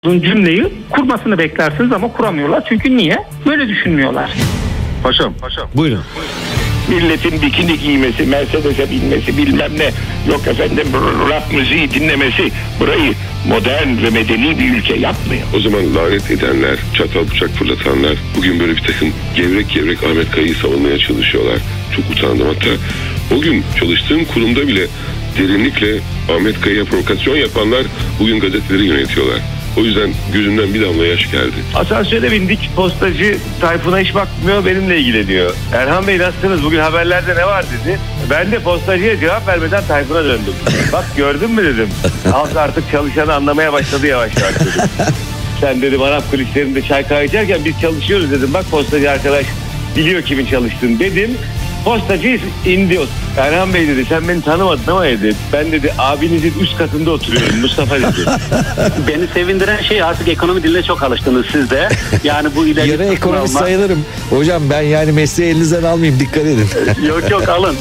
cümleyi kurmasını beklersiniz ama kuramıyorlar. Çünkü niye? Böyle düşünmüyorlar. Paşam. Buyurun. Milletin bikini giymesi, Mercedes'e binmesi, bilmem ne, yok efendim rap müziği dinlemesi burayı modern ve medeni bir ülke yapmıyor. O zaman lanet edenler, çatal bıçak fırlatanlar bugün böyle bir takım gevrek Ahmet Kaya'yı savunmaya çalışıyorlar. Çok utandım. Hatta o gün çalıştığım kurumda bile derinlikle Ahmet Kaya'ya provokasyon yapanlar bugün gazeteleri yönetiyorlar. O yüzden gözümden bir damla yaş geldi. Asansöre bindik. Postacı Tayfun'a hiç bakmıyor, benimle ilgileniyor. Erhan Bey nasılsınız? Bugün haberlerde ne var dedi. Ben de postacıya cevap vermeden Tayfun'a döndüm. Bak gördün mü dedim. Halk artık çalışanı anlamaya başladı yavaş yavaş dedim. Sen dedim Arap kulislerinde çay kahve içerken biz çalışıyoruz dedim. Bak postacı arkadaş biliyor kimin çalıştığını dedim. Postacı indi. Erhan Bey dedi sen beni tanımadın ama dedi. Ben dedi abinizin üst katında oturuyorum Mustafa dedi. Beni sevindiren şey artık ekonomi diline çok alıştınız siz de. Yani bu ileri Yarı ekonomist sayılırım. Hocam ben yani mesleği elinizden almayayım, dikkat edin. Yok alın.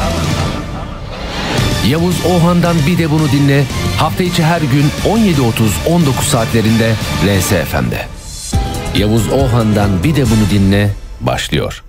Yavuz Oğan'dan bir de bunu dinle. Hafta içi her gün 17.30-19 saatlerinde RSFM'de. Yavuz Oğan'dan bir de bunu dinle başlıyor.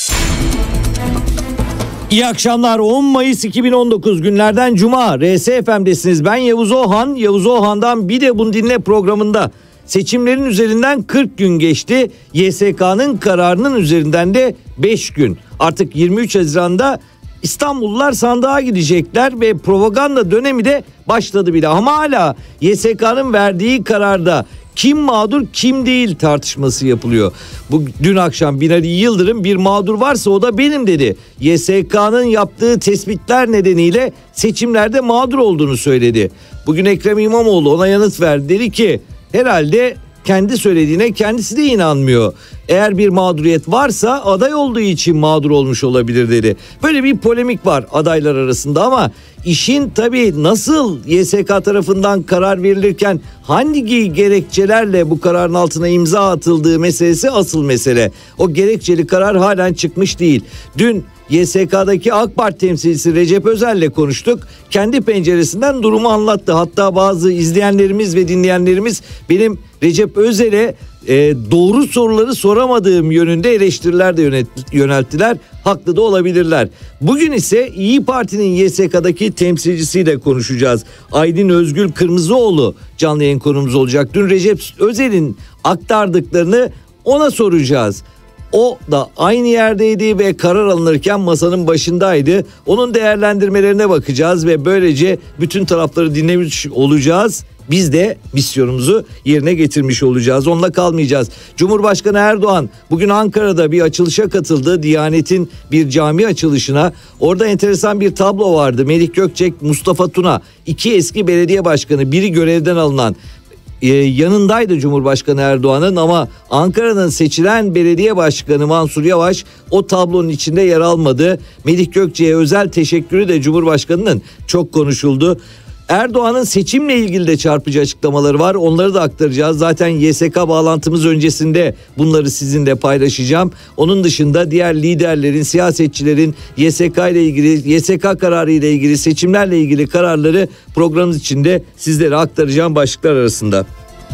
İyi akşamlar. 10 Mayıs 2019 günlerden Cuma. RSFM'desiniz. Ben Yavuz Oğan. Yavuz Oğan'dan bir de bunu dinle programında. Seçimlerin üzerinden 40 gün geçti. YSK'nın kararının üzerinden de 5 gün. Artık 23 Haziran'da İstanbullular sandığa gidecekler ve propaganda dönemi de başladı bile. Ama hala YSK'nın verdiği kararda kim mağdur kim değil tartışması yapılıyor. Dün akşam Binali Yıldırım bir mağdur varsa o da benim dedi. YSK'nın yaptığı tespitler nedeniyle seçimlerde mağdur olduğunu söyledi. Bugün Ekrem İmamoğlu ona yanıt verdi. Dedi ki herhalde kendi söylediğine kendisi de inanmıyor. Eğer bir mağduriyet varsa aday olduğu için mağdur olmuş olabilir dedi. Böyle bir polemik var adaylar arasında ama işin tabii nasıl YSK tarafından karar verilirken hangi gerekçelerle bu kararın altına imza atıldığı meselesi asıl mesele. O gerekçeli karar halen çıkmış değil. Dün YSK'daki AK Parti temsilcisi Recep Özel'le konuştuk. Kendi penceresinden durumu anlattı. Hatta bazı izleyenlerimiz ve dinleyenlerimiz benim Recep Özel'e doğru soruları soramadığım yönünde eleştiriler de yönelttiler. Haklı da olabilirler. Bugün ise İyi Parti'nin YSK'daki temsilcisiyle konuşacağız. Aydın Özgül Kırmızıoğlu canlı yayın konumuz olacak. Dün Recep Özel'in aktardıklarını ona soracağız. O da aynı yerdeydi ve karar alınırken masanın başındaydı. Onun değerlendirmelerine bakacağız ve böylece bütün tarafları dinlemiş olacağız. Biz de misyonumuzu yerine getirmiş olacağız. Onunla kalmayacağız. Cumhurbaşkanı Erdoğan bugün Ankara'da bir açılışa katıldı. Diyanet'in bir cami açılışına. Orada enteresan bir tablo vardı. Melih Gökçek, Mustafa Tuna, iki eski belediye başkanı, biri görevden alınan. Yanındaydı Cumhurbaşkanı Erdoğan'ın ama Ankara'nın seçilen belediye başkanı Mansur Yavaş o tablonun içinde yer almadı. Melih Gökçek'e özel teşekkürü de Cumhurbaşkanı'nın çok konuşuldu. Erdoğan'ın seçimle ilgili de çarpıcı açıklamaları var. Onları da aktaracağız. Zaten YSK bağlantımız öncesinde bunları sizinle paylaşacağım. Onun dışında diğer liderlerin, siyasetçilerin YSK ile ilgili, YSK kararı ile ilgili, seçimlerle ilgili kararları programımız içinde sizlere aktaracağım başlıklar arasında.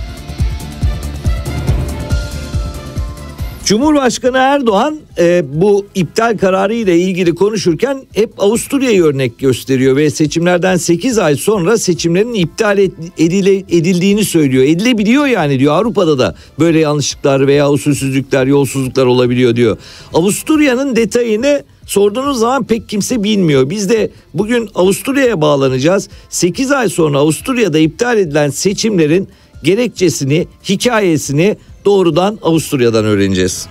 Cumhurbaşkanı Erdoğan bu iptal kararı ile ilgili konuşurken hep Avusturya'yı örnek gösteriyor ve seçimlerden 8 ay sonra seçimlerin iptal edildiğini söylüyor. Edilebiliyor yani diyor. Avrupa'da da böyle yanlışlıklar veya usulsüzlükler, yolsuzluklar olabiliyor diyor. Avusturya'nın detayını sorduğunuz zaman pek kimse bilmiyor. Biz de bugün Avusturya'ya bağlanacağız. 8 ay sonra Avusturya'da iptal edilen seçimlerin gerekçesini, hikayesini doğrudan Avusturya'dan öğreneceğiz.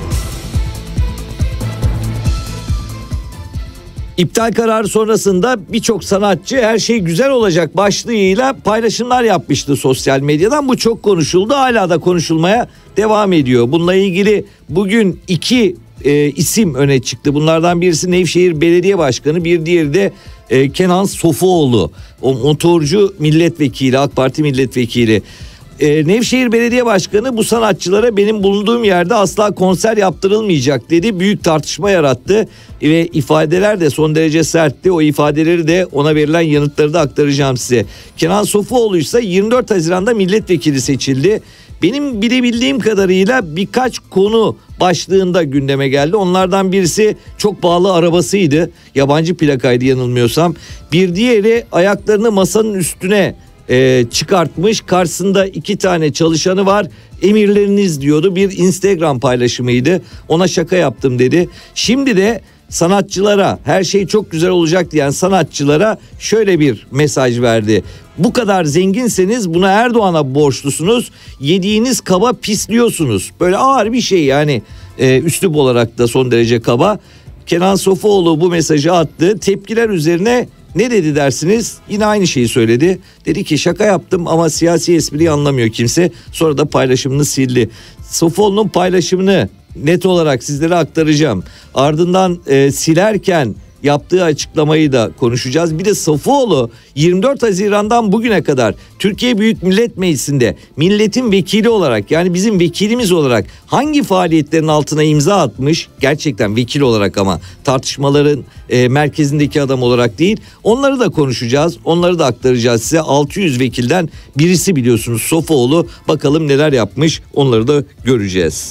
İptal kararı sonrasında birçok sanatçı her şey güzel olacak başlığıyla paylaşımlar yapmıştı sosyal medyadan. Bu çok konuşuldu, hala da konuşulmaya devam ediyor. Bununla ilgili bugün iki isim öne çıktı. Bunlardan birisi Nevşehir Belediye Başkanı, bir diğeri de Kenan Sofuoğlu. O motorcu milletvekili, AK Parti milletvekili. Nevşehir Belediye Başkanı bu sanatçılara benim bulunduğum yerde asla konser yaptırılmayacak dedi. Büyük tartışma yarattı ve ifadeler de son derece sertti. O ifadeleri de ona verilen yanıtları da aktaracağım size. Kenan Sofuoğlu ise 24 Haziran'da milletvekili seçildi. Benim bilebildiğim kadarıyla birkaç konu başlığında gündeme geldi. Onlardan birisi çok pahalı arabasıydı. Yabancı plakaydı yanılmıyorsam. Bir diğeri ayaklarını masanın üstüne çıkartmış. Karşısında 2 tane çalışanı var. Emirleriniz diyordu. Bir Instagram paylaşımıydı. Ona şaka yaptım dedi. Şimdi de sanatçılara her şey çok güzel olacak diyen sanatçılara şöyle bir mesaj verdi. Bu kadar zenginseniz buna Erdoğan'a borçlusunuz. Yediğiniz kaba pisliyorsunuz. Böyle ağır bir şey yani, üslup olarak da son derece kaba. Kenan Sofuoğlu bu mesajı attı. Tepkiler üzerine ne dedi dersiniz? Yine aynı şeyi söyledi. Dedi ki şaka yaptım ama siyasi espriyi anlamıyor kimse. Sonra da paylaşımını sildi. Sofuoğlu'nun paylaşımını net olarak sizlere aktaracağım. Ardından silerken yaptığı açıklamayı da konuşacağız. Bir de Sofuoğlu 24 Haziran'dan bugüne kadar Türkiye Büyük Millet Meclisi'nde milletin vekili olarak, yani bizim vekilimiz olarak hangi faaliyetlerin altına imza atmış, gerçekten vekil olarak ama tartışmaların merkezindeki adam olarak değil, onları da konuşacağız, onları da aktaracağız size. 600 vekilden birisi biliyorsunuz Sofuoğlu, bakalım neler yapmış, onları da göreceğiz.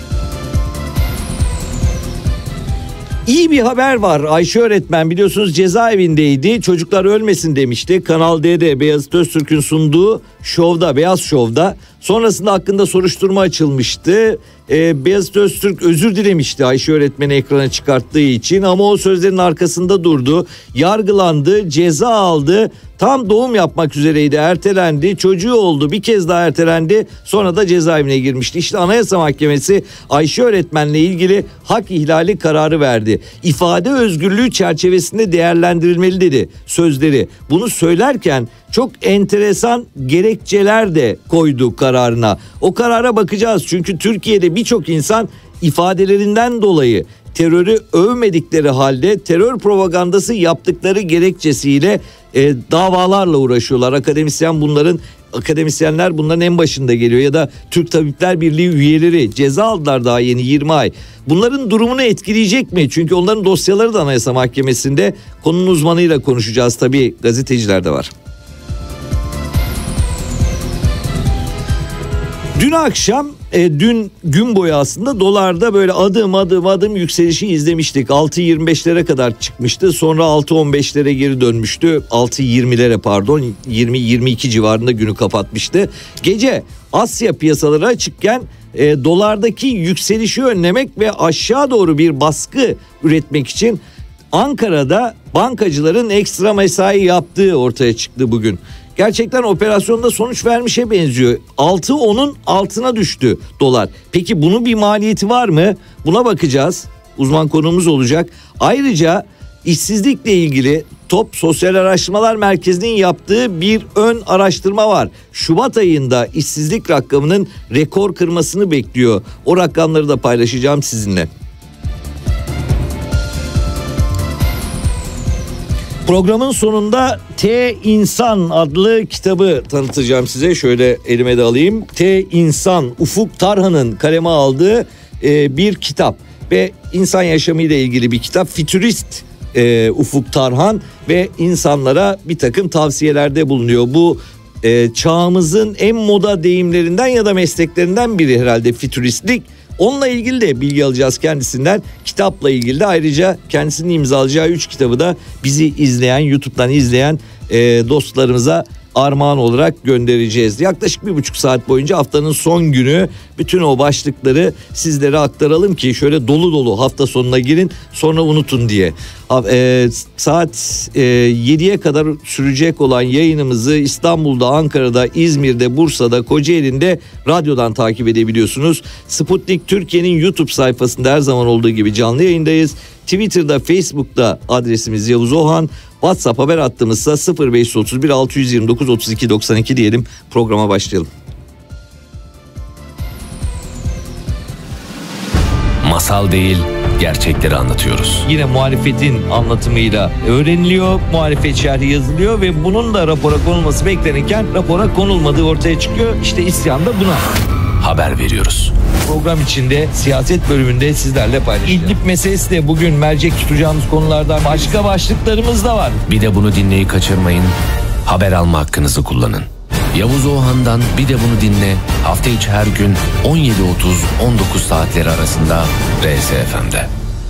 İyi bir haber var. Ayşe öğretmen biliyorsunuz cezaevindeydi. Çocuklar ölmesin demişti. Kanal D'de Beyazıt Öztürk'ün sunduğu şovda, Beyaz Şov'da. Sonrasında hakkında soruşturma açılmıştı. Beyazıt Öztürk özür dilemişti Ayşe öğretmeni ekrana çıkarttığı için. Ama o sözlerin arkasında durdu. Yargılandı, ceza aldı. Tam doğum yapmak üzereydi, ertelendi. Çocuğu oldu, bir kez daha ertelendi. Sonra da cezaevine girmişti. İşte Anayasa Mahkemesi Ayşe öğretmenle ilgili hak ihlali kararı verdi. İfade özgürlüğü çerçevesinde değerlendirilmeli dedi sözleri. Bunu söylerken çok enteresan gerekçeler de koydu kararına. O karara bakacağız çünkü Türkiye'de birçok insan ifadelerinden dolayı terörü övmedikleri halde terör propagandası yaptıkları gerekçesiyle davalarla uğraşıyorlar. Akademisyenler bunların en başında geliyor ya da Türk Tabipler Birliği üyeleri ceza aldılar daha yeni 20 ay. Bunların durumunu etkileyecek mi? Çünkü onların dosyaları da Anayasa Mahkemesi'nde. Konunun uzmanıyla konuşacağız tabii, gazeteciler de var. Dün akşam, dün gün boyu aslında dolarda böyle adım yükselişi izlemiştik. 6.25'lere kadar çıkmıştı. Sonra 6.15'lere geri dönmüştü. 6.20'lere pardon, 20-22 civarında günü kapatmıştı. Gece Asya piyasaları açıkken dolardaki yükselişi önlemek ve aşağı doğru bir baskı üretmek için Ankara'da bankacıların ekstra mesai yaptığı ortaya çıktı bugün. Gerçekten operasyonda sonuç vermişe benziyor. 6.10'un altına düştü dolar. Peki bunun bir maliyeti var mı? Buna bakacağız. Uzman konuğumuz olacak. Ayrıca işsizlikle ilgili TOP Sosyal Araştırmalar Merkezi'nin yaptığı bir ön araştırma var. Şubat ayında işsizlik rakamının rekor kırmasını bekliyor. O rakamları da paylaşacağım sizinle. Programın sonunda T İnsan adlı kitabı tanıtacağım size. Şöyle elime de alayım. T İnsan, Ufuk Tarhan'ın kaleme aldığı bir kitap ve insan yaşamıyla ilgili bir kitap. Fütürist Ufuk Tarhan ve insanlara bir takım tavsiyelerde bulunuyor. Bu çağımızın en moda deyimlerinden ya da mesleklerinden biri herhalde fütüristlik. Onunla ilgili de bilgi alacağız kendisinden. Kitapla ilgili de ayrıca kendisinin imzalayacağı 3 kitabı da bizi izleyen, YouTube'dan izleyen dostlarımıza armağan olarak göndereceğiz. Yaklaşık 1,5 saat boyunca haftanın son günü bütün o başlıkları sizlere aktaralım ki şöyle dolu dolu hafta sonuna girin, sonra unutun diye. Saat 7'ye kadar sürecek olan yayınımızı İstanbul'da, Ankara'da, İzmir'de, Bursa'da, Kocaeli'nde radyodan takip edebiliyorsunuz. Sputnik Türkiye'nin YouTube sayfasında her zaman olduğu gibi canlı yayındayız. Twitter'da, Facebook'ta adresimiz Yavuz Ohan. WhatsApp haber hattımızsa 0531 629 32 92 diyelim. Programa başlayalım. Masal değil, gerçekleri anlatıyoruz. Yine muhalefetin anlatımıyla öğreniliyor, muhalefet şerhi yazılıyor ve bunun da rapora konulması beklenirken rapora konulmadığı ortaya çıkıyor. İşte isyan da buna. Haber veriyoruz. Program içinde siyaset bölümünde sizlerle paylaşacağız. İdlib meselesi de bugün mercek tutacağımız konulardan, başka başlıklarımız da var. Bir de bunu dinleyi kaçırmayın. Haber alma hakkınızı kullanın. Yavuz Oğhan'dan Bir de Bunu Dinle hafta içi her gün 17.30-19 saatleri arasında RSFM'de.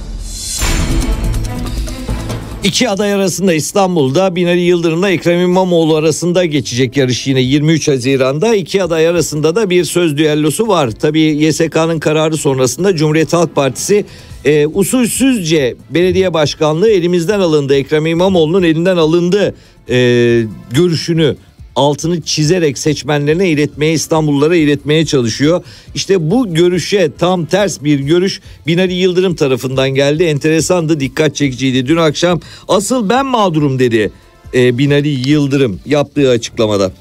İki aday arasında İstanbul'da Binali Yıldırım'la Ekrem İmamoğlu arasında geçecek yarış yine 23 Haziran'da. İki aday arasında da bir söz düellosu var. Tabii YSK'nın kararı sonrasında Cumhuriyet Halk Partisi usulsüzce belediye başkanlığı elimizden alındı, Ekrem İmamoğlu'nun elinden alındı görüşünü altını çizerek seçmenlerine iletmeye, İstanbullulara iletmeye çalışıyor. İşte bu görüşe tam ters bir görüş Binali Yıldırım tarafından geldi. Enteresandı, dikkat çekiciydi. Dün akşam asıl ben mağdurum dedi Binali Yıldırım yaptığı açıklamada.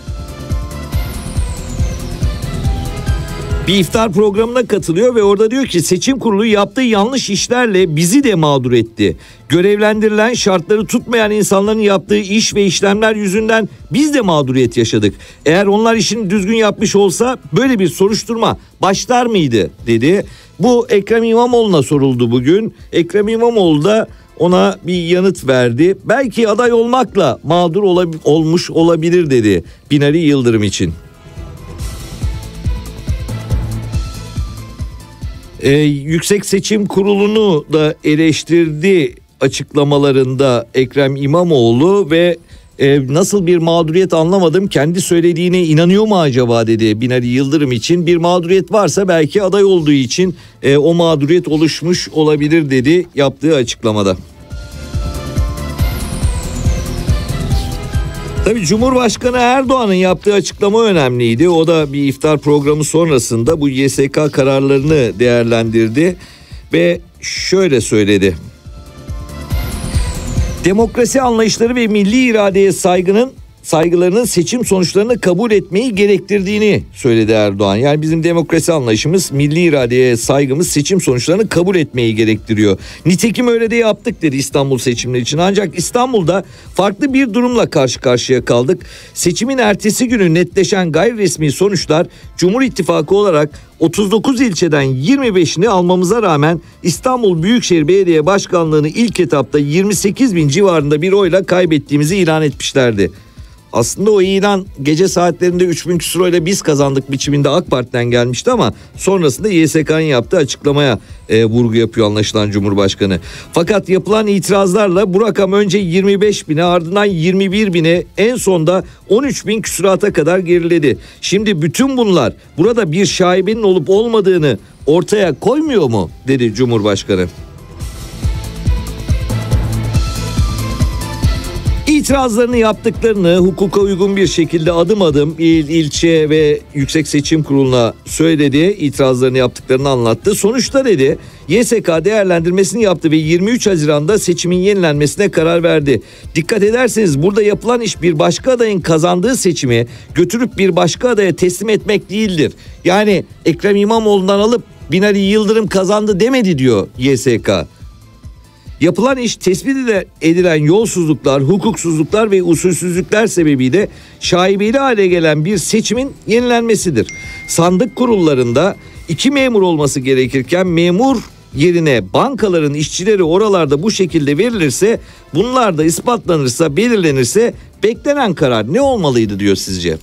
Bir iftar programına katılıyor ve orada diyor ki seçim kurulu yaptığı yanlış işlerle bizi de mağdur etti. Görevlendirilen, şartları tutmayan insanların yaptığı iş ve işlemler yüzünden biz de mağduriyet yaşadık. Eğer onlar işini düzgün yapmış olsa böyle bir soruşturma başlar mıydı dedi. Bu Ekrem İmamoğlu'na soruldu bugün. Ekrem İmamoğlu da ona bir yanıt verdi. Belki aday olmakla mağdur olmuş olabilir dedi Binali Yıldırım için. Yüksek Seçim Kurulu'nu da eleştirdi açıklamalarında Ekrem İmamoğlu ve nasıl bir mağduriyet anlamadım, kendi söylediğine inanıyor mu acaba dedi Binali Yıldırım için. Bir mağduriyet varsa belki aday olduğu için o mağduriyet oluşmuş olabilir dedi yaptığı açıklamada. Tabii Cumhurbaşkanı Erdoğan'ın yaptığı açıklama önemliydi. O da bir iftar programı sonrasında bu YSK kararlarını değerlendirdi ve şöyle söyledi. Demokrasi anlayışları ve milli iradeye saygılarının seçim sonuçlarını kabul etmeyi gerektirdiğini söyledi Erdoğan. Yani bizim demokrasi anlayışımız, milli iradeye saygımız seçim sonuçlarını kabul etmeyi gerektiriyor. Nitekim öyle de yaptık dedi İstanbul seçimleri için. Ancak İstanbul'da farklı bir durumla karşı karşıya kaldık. Seçimin ertesi günü netleşen gayri resmi sonuçlar Cumhur İttifakı olarak 39 ilçeden 25'ini almamıza rağmen İstanbul Büyükşehir Belediye Başkanlığı'nı ilk etapta 28 bin civarında bir oyla kaybettiğimizi ilan etmişlerdi. Aslında o ilan gece saatlerinde 3000 küsur oyla biz kazandık biçiminde AK Parti'den gelmişti ama sonrasında YSK'nın yaptığı açıklamaya vurgu yapıyor anlaşılan Cumhurbaşkanı. Fakat yapılan itirazlarla bu rakam önce 25 bine, ardından 21 bine, en sonda 13 bin küsurata kadar geriledi. Şimdi bütün bunlar burada bir şaibenin olup olmadığını ortaya koymuyor mu dedi Cumhurbaşkanı. İtirazlarını yaptıklarını hukuka uygun bir şekilde adım adım il, ilçe ve Yüksek Seçim Kurulu'na söyledi. İtirazlarını yaptıklarını anlattı. Sonuçta dedi YSK değerlendirmesini yaptı ve 23 Haziran'da seçimin yenilenmesine karar verdi. Dikkat ederseniz burada yapılan iş bir başka adayın kazandığı seçimi götürüp bir başka adaya teslim etmek değildir. Yani Ekrem İmamoğlu'ndan alıp Binali Yıldırım kazandı demedi diyor YSK. Yapılan iş tespit edilen yolsuzluklar, hukuksuzluklar ve usulsüzlükler sebebiyle şaibeli hale gelen bir seçimin yenilenmesidir. Sandık kurullarında 2 memur olması gerekirken memur yerine bankaların işçileri oralarda bu şekilde verilirse, bunlar da ispatlanırsa, belirlenirse beklenen karar ne olmalıydı diyor sizce?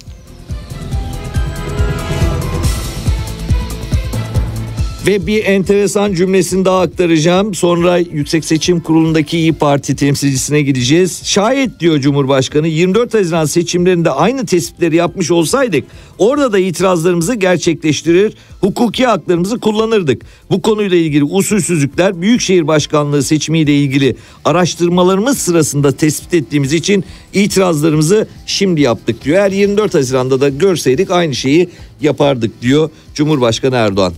Ve bir enteresan cümlesini daha aktaracağım. Sonra Yüksek Seçim Kurulu'ndaki İYİ Parti temsilcisine gideceğiz. Şayet diyor Cumhurbaşkanı 24 Haziran seçimlerinde aynı tespitleri yapmış olsaydık orada da itirazlarımızı gerçekleştirir, hukuki haklarımızı kullanırdık. Bu konuyla ilgili usulsüzlükler Büyükşehir Başkanlığı seçimiyle ilgili araştırmalarımız sırasında tespit ettiğimiz için itirazlarımızı şimdi yaptık diyor. Eğer 24 Haziran'da da görseydik aynı şeyi yapardık diyor Cumhurbaşkanı Erdoğan.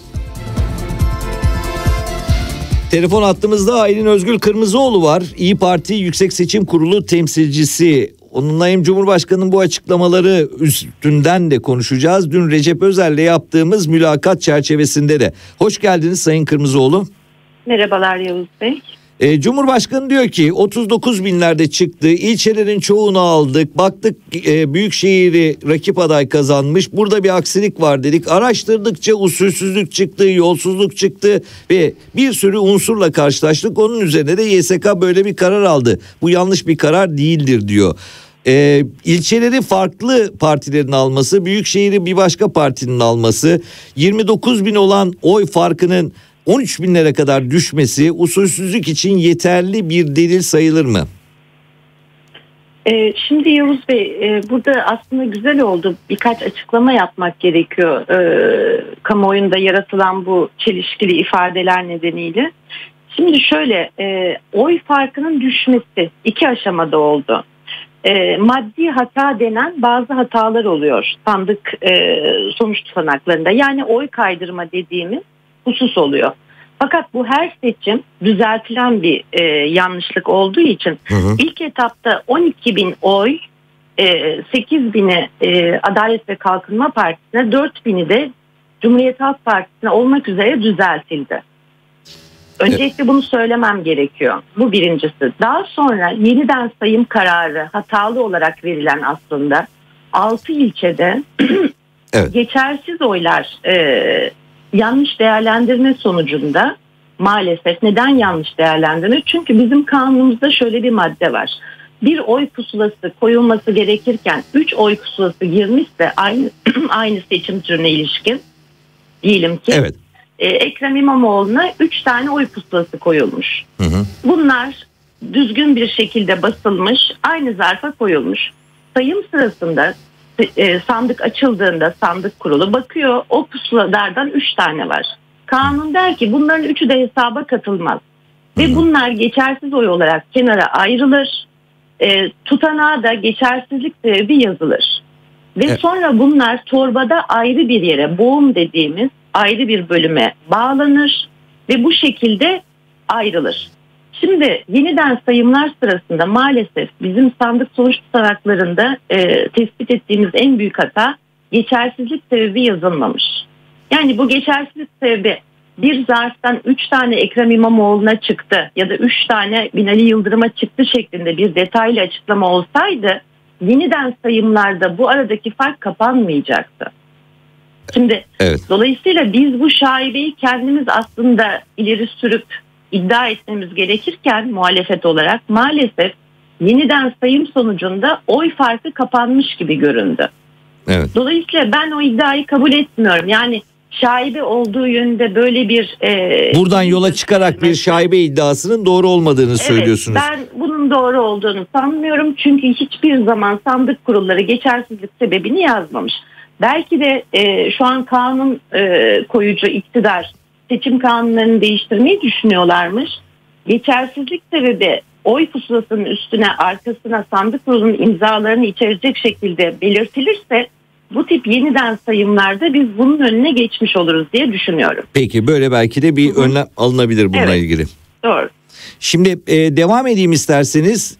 Telefon hattımızda Aylin Özgül Kırmızıoğlu var. İYİ Parti Yüksek Seçim Kurulu temsilcisi. Onunla hem Cumhurbaşkanı'nın bu açıklamaları üstünden de konuşacağız. Dün Recep Özer'le yaptığımız mülakat çerçevesinde de. Hoş geldiniz Sayın Kırmızıoğlu. Merhabalar Yavuz Bey. Cumhurbaşkanı diyor ki 39 binlerde çıktı, ilçelerin çoğunu aldık, baktık büyükşehir'i rakip aday kazanmış, burada bir aksilik var dedik, araştırdıkça usulsüzlük çıktı, yolsuzluk çıktı ve bir sürü unsurla karşılaştık, onun üzerine de YSK böyle bir karar aldı, bu yanlış bir karar değildir diyor. İlçeleri farklı partilerin alması, büyükşehir'i bir başka partinin alması, 29 bin olan oy farkının 13 binlere kadar düşmesi usulsüzlük için yeterli bir delil sayılır mı? Şimdi Yavuz Bey, burada aslında güzel oldu. Birkaç açıklama yapmak gerekiyor. Kamuoyunda yaratılan bu çelişkili ifadeler nedeniyle. Şimdi şöyle, oy farkının düşmesi 2 aşamada oldu. Maddi hata denen bazı hatalar oluyor sandık sonuç tutanaklarında. Yani oy kaydırma dediğimiz husus oluyor. Fakat bu her seçim düzeltilen bir yanlışlık olduğu için ilk etapta 12 bin oy, 8 bini Adalet ve Kalkınma Partisi'ne, 4 bini de Cumhuriyet Halk Partisi'ne olmak üzere düzeltildi. Öncelikle bunu söylemem gerekiyor. Bu birincisi. Daha sonra yeniden sayım kararı hatalı olarak verilen aslında 6 ilçede evet, geçersiz oylar yanlış değerlendirme sonucunda, maalesef neden yanlış değerlendirme? Çünkü bizim kanunumuzda şöyle bir madde var. Bir oy pusulası koyulması gerekirken 3 oy pusulası girmişse aynı seçim türüne ilişkin, diyelim ki evet, Ekrem İmamoğlu'na 3 tane oy pusulası koyulmuş. Bunlar düzgün bir şekilde basılmış, aynı zarfa koyulmuş. Sayım sırasında sandık açıldığında sandık kurulu bakıyor, o pusulalardan 3 tane var. Kanun der ki bunların 3'ü de hesaba katılmaz. Ve bunlar geçersiz oy olarak kenara ayrılır. Tutanağa da geçersizlik sebebi yazılır. Ve evet, sonra bunlar torbada ayrı bir yere, boğum dediğimiz ayrı bir bölüme bağlanır ve bu şekilde ayrılır. Şimdi yeniden sayımlar sırasında maalesef bizim sandık sonuç tutanaklarında tespit ettiğimiz en büyük hata, geçersizlik sebebi yazılmamış. Yani bu geçersizlik sebebi bir zarftan 3 tane Ekrem İmamoğlu'na çıktı ya da 3 tane Binali Yıldırım'a çıktı şeklinde bir detaylı açıklama olsaydı yeniden sayımlarda bu aradaki fark kapanmayacaktı. Şimdi evet, dolayısıyla biz bu şaibeyi kendimiz aslında ileri sürüp iddia etmemiz gerekirken muhalefet olarak maalesef yeniden sayım sonucunda oy farkı kapanmış gibi göründü. Evet. Dolayısıyla ben o iddiayı kabul etmiyorum. Yani şaibe olduğu yönünde böyle bir... buradan yola çıkarak bir şaibe iddiasının doğru olmadığını söylüyorsunuz. Ben bunun doğru olduğunu sanmıyorum. Çünkü hiçbir zaman sandık kurulları geçersizlik sebebini yazmamış. Belki de şu an kanun koyucu iktidar seçim kanunlarını değiştirmeyi düşünüyorlarmış. Geçersizlik sebebi oy pusulasının üstüne, arkasına sandık kurulunun imzalarını içerecek şekilde belirtilirse bu tip yeniden sayımlarda biz bunun önüne geçmiş oluruz diye düşünüyorum. Peki, böyle belki de bir önlem alınabilir bununla ilgili. Doğru. Şimdi devam edeyim isterseniz.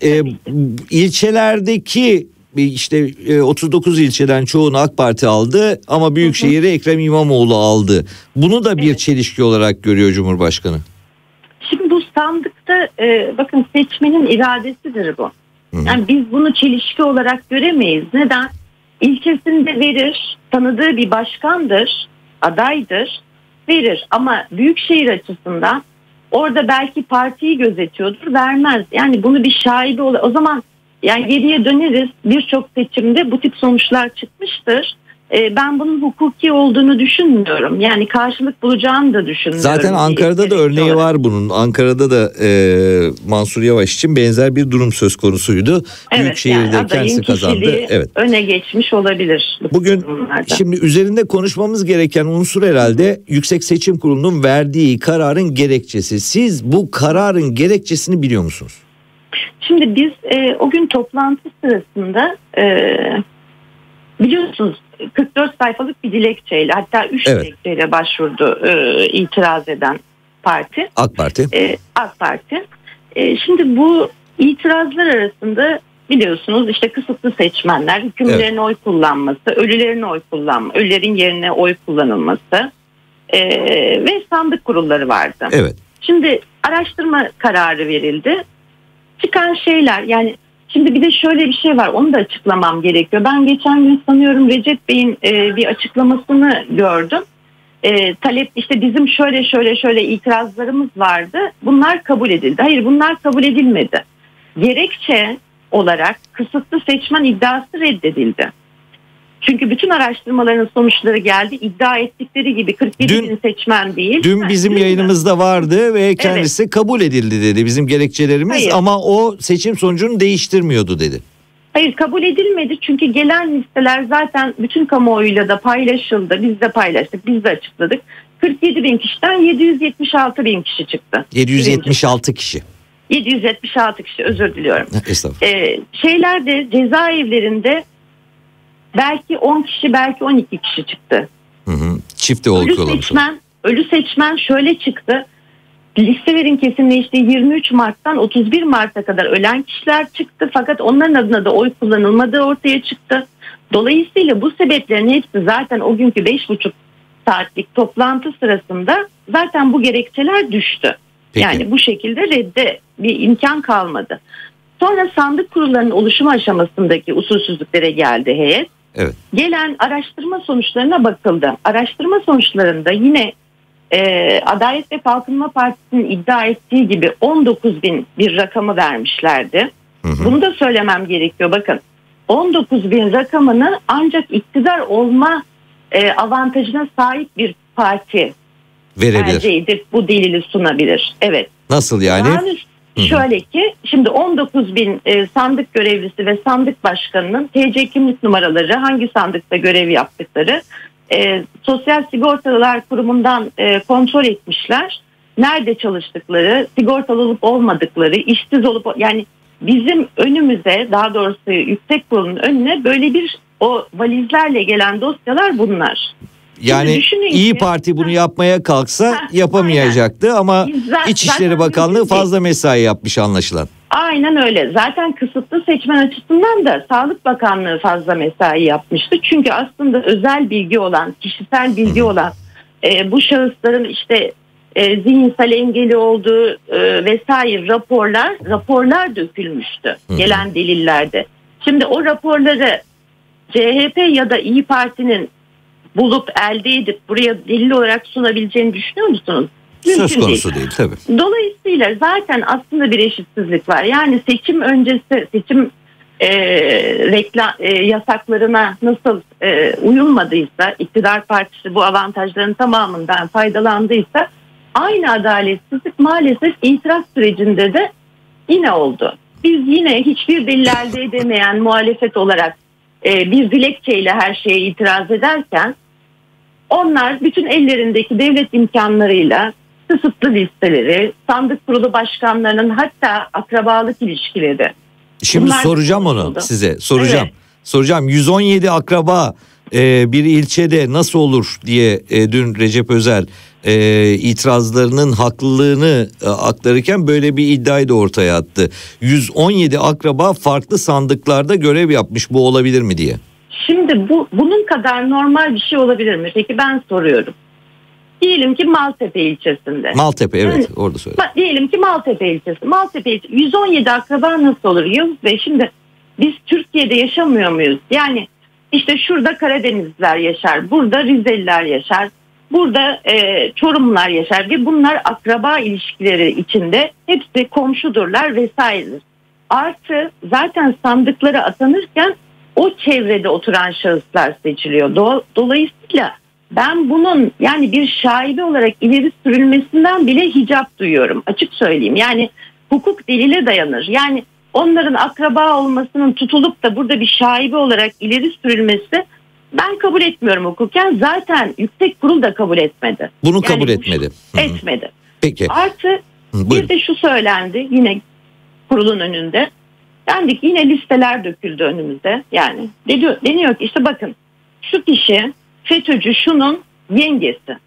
İlçelerdeki işte 39 ilçeden çoğunu AK Parti aldı ama Büyükşehir'i Ekrem İmamoğlu aldı. Bunu da bir çelişki olarak görüyor Cumhurbaşkanı. Şimdi bu sandıkta bakın seçmenin iradesidir bu. Yani biz bunu çelişki olarak göremeyiz. Neden? İlçesinde verir, tanıdığı bir başkandır, adaydır, verir. Ama Büyükşehir açısından orada belki partiyi gözetiyordur, vermez. Yani bunu bir şaibe olur. O zaman yani geriye döneriz, birçok seçimde bu tip sonuçlar çıkmıştır. Ben bunun hukuki olduğunu düşünmüyorum. Yani karşılık bulacağını da düşünmüyorum. Zaten Ankara'da da örneği var bunun. Ankara'da da Mansur Yavaş için benzer bir durum söz konusuydu. Evet, Büyükşehir'de yani kendisi kazandı. Evet. Öne geçmiş olabilir. Bugün şimdi üzerinde konuşmamız gereken unsur herhalde Yüksek Seçim Kurulu'nun verdiği kararın gerekçesi. Siz bu kararın gerekçesini biliyor musunuz? Şimdi biz o gün toplantı sırasında biliyorsunuz 44 sayfalık bir dilekçeyle, hatta 3 dilekçeyle başvurdu itiraz eden parti. AK Parti. AK Parti. Şimdi bu itirazlar arasında biliyorsunuz işte kısıtlı seçmenler, hükümlerin oy kullanması, ölülerin yerine oy kullanılması ve sandık kurulları vardı. Evet. Şimdi araştırma kararı verildi. Çıkan şeyler, yani şimdi bir de şöyle bir şey var, onu da açıklamam gerekiyor. Ben geçen gün sanıyorum Recep Bey'in bir açıklamasını gördüm. Talep işte bizim şöyle itirazlarımız vardı. Bunlar kabul edildi. Hayır, bunlar kabul edilmedi. Gerekçe olarak kısıtlı seçmen iddiası reddedildi. Çünkü bütün araştırmaların sonuçları geldi. İddia ettikleri gibi 47 bin seçmen değil. Dün bizim yayınımızda vardı ve kendisi kabul edildi dedi bizim gerekçelerimiz. Hayır. Ama o seçim sonucunu değiştirmiyordu dedi. Hayır, kabul edilmedi çünkü gelen listeler zaten bütün kamuoyuyla da paylaşıldı. Biz de paylaştık, biz de açıkladık. 47 bin kişiden 776 bin kişi çıktı. 776 kişi. 776 kişi, özür diliyorum. Estağfurullah. Şeylerde, cezaevlerinde belki 10 kişi, belki 12 kişi çıktı. Çifte olgulamış. Ölü seçmen şöyle çıktı. Listelerin kesinleştiği 23 Mart'tan 31 Mart'a kadar ölen kişiler çıktı. Fakat onların adına da oy kullanılmadığı ortaya çıktı. Dolayısıyla bu sebeplerin hepsi zaten o günkü 5,5 saatlik toplantı sırasında zaten bu gerekçeler düştü. Peki. Yani bu şekilde redde bir imkan kalmadı. Sonra sandık kurullarının oluşumu aşamasındaki usulsüzlüklere geldi heyet. Evet. Gelen araştırma sonuçlarına bakıldı. Araştırma sonuçlarında yine Adalet ve Kalkınma Partisi'nin iddia ettiği gibi 19 bin bir rakamı vermişlerdi. Bunu da söylemem gerekiyor. Bakın, 19 bin rakamını ancak iktidar olma avantajına sahip bir parti tercih edip bu delili sunabilir. Evet. Nasıl yani? Şöyle ki, şimdi 19 bin sandık görevlisi ve sandık başkanının TC kimlik numaraları, hangi sandıkta görev yaptıkları Sosyal Sigortalar Kurumu'ndan kontrol etmişler. Nerede çalıştıkları, sigortalı olup olmadıkları, işsiz olup, yani bizim önümüze, daha doğrusu Yüksek Kurulu'nun önüne böyle bir o valizlerle gelen dosyalar bunlar. Yani İYİ Parti bunu yapmaya kalksa yapamayacaktı ama İçişleri Bakanlığı fazla mesai yapmış anlaşılan. Aynen öyle. Zaten kısıtlı seçmen açısından da Sağlık Bakanlığı fazla mesai yapmıştı. Çünkü aslında özel bilgi olan, kişisel bilgi olan bu şahısların işte zihinsel engeli olduğu vesaire raporlar dökülmüştü gelen delillerde. Şimdi o raporları CHP ya da İYİ Parti'nin bulup elde edip buraya delil olarak sunabileceğini düşünüyor musunuz? Söz konusu değil tabii. Dolayısıyla zaten aslında bir eşitsizlik var. Yani seçim öncesi seçim yasaklarına nasıl uyulmadıysa, iktidar partisi bu avantajların tamamından faydalandıysa, aynı adaletsizlik maalesef itiraz sürecinde de yine oldu. Biz yine hiçbir delil elde edemeyen muhalefet olarak bir dilekçeyle her şeye itiraz ederken, onlar bütün ellerindeki devlet imkanlarıyla kısıtlı listeleri, sandık kurulu başkanlarının hatta akrabalık ilişkileri. Şimdi bunlar soracağım onu size. Soracağım. Evet. Soracağım. 117 akraba bir ilçede nasıl olur diye dün Recep Özel itirazlarının haklılığını aktarırken böyle bir iddiayı da ortaya attı. 117 akraba farklı sandıklarda görev yapmış, bu olabilir mi diye. Şimdi bunun kadar normal bir şey olabilir mi? Peki ben soruyorum. Diyelim ki Maltepe ilçesinde. Maltepe, evet, yani, orada söyle. Diyelim ki Maltepe ilçesi. 117 akraba nasıl olur? Yavuz Bey, şimdi biz Türkiye'de yaşamıyor muyuz? Yani işte şurada Karadenizliler yaşar, burada Rizeliler yaşar, burada Çorumlular yaşar ve bunlar akraba ilişkileri içinde hepsi komşudurlar vesairedir. Artı zaten sandıklara atanırken o çevrede oturan şahıslar seçiliyor. Dolayısıyla ben bunun yani bir şaibe olarak ileri sürülmesinden bile hicap duyuyorum. Açık söyleyeyim. Yani hukuk delile dayanır. Yani onların akraba olmasının tutulup da burada bir şaibe olarak ileri sürülmesi ben kabul etmiyorum hukuken. Zaten Yüksek Kurul da kabul etmedi. Bunu yani kabul etmedi. Etmedi. Peki. Artı bir de şu söylendi yine kurulun önünde. Dendik yine listeler döküldü önümüzde. Yani deniyor ki işte bakın şu kişi FETÖ'cü şunun yengesi.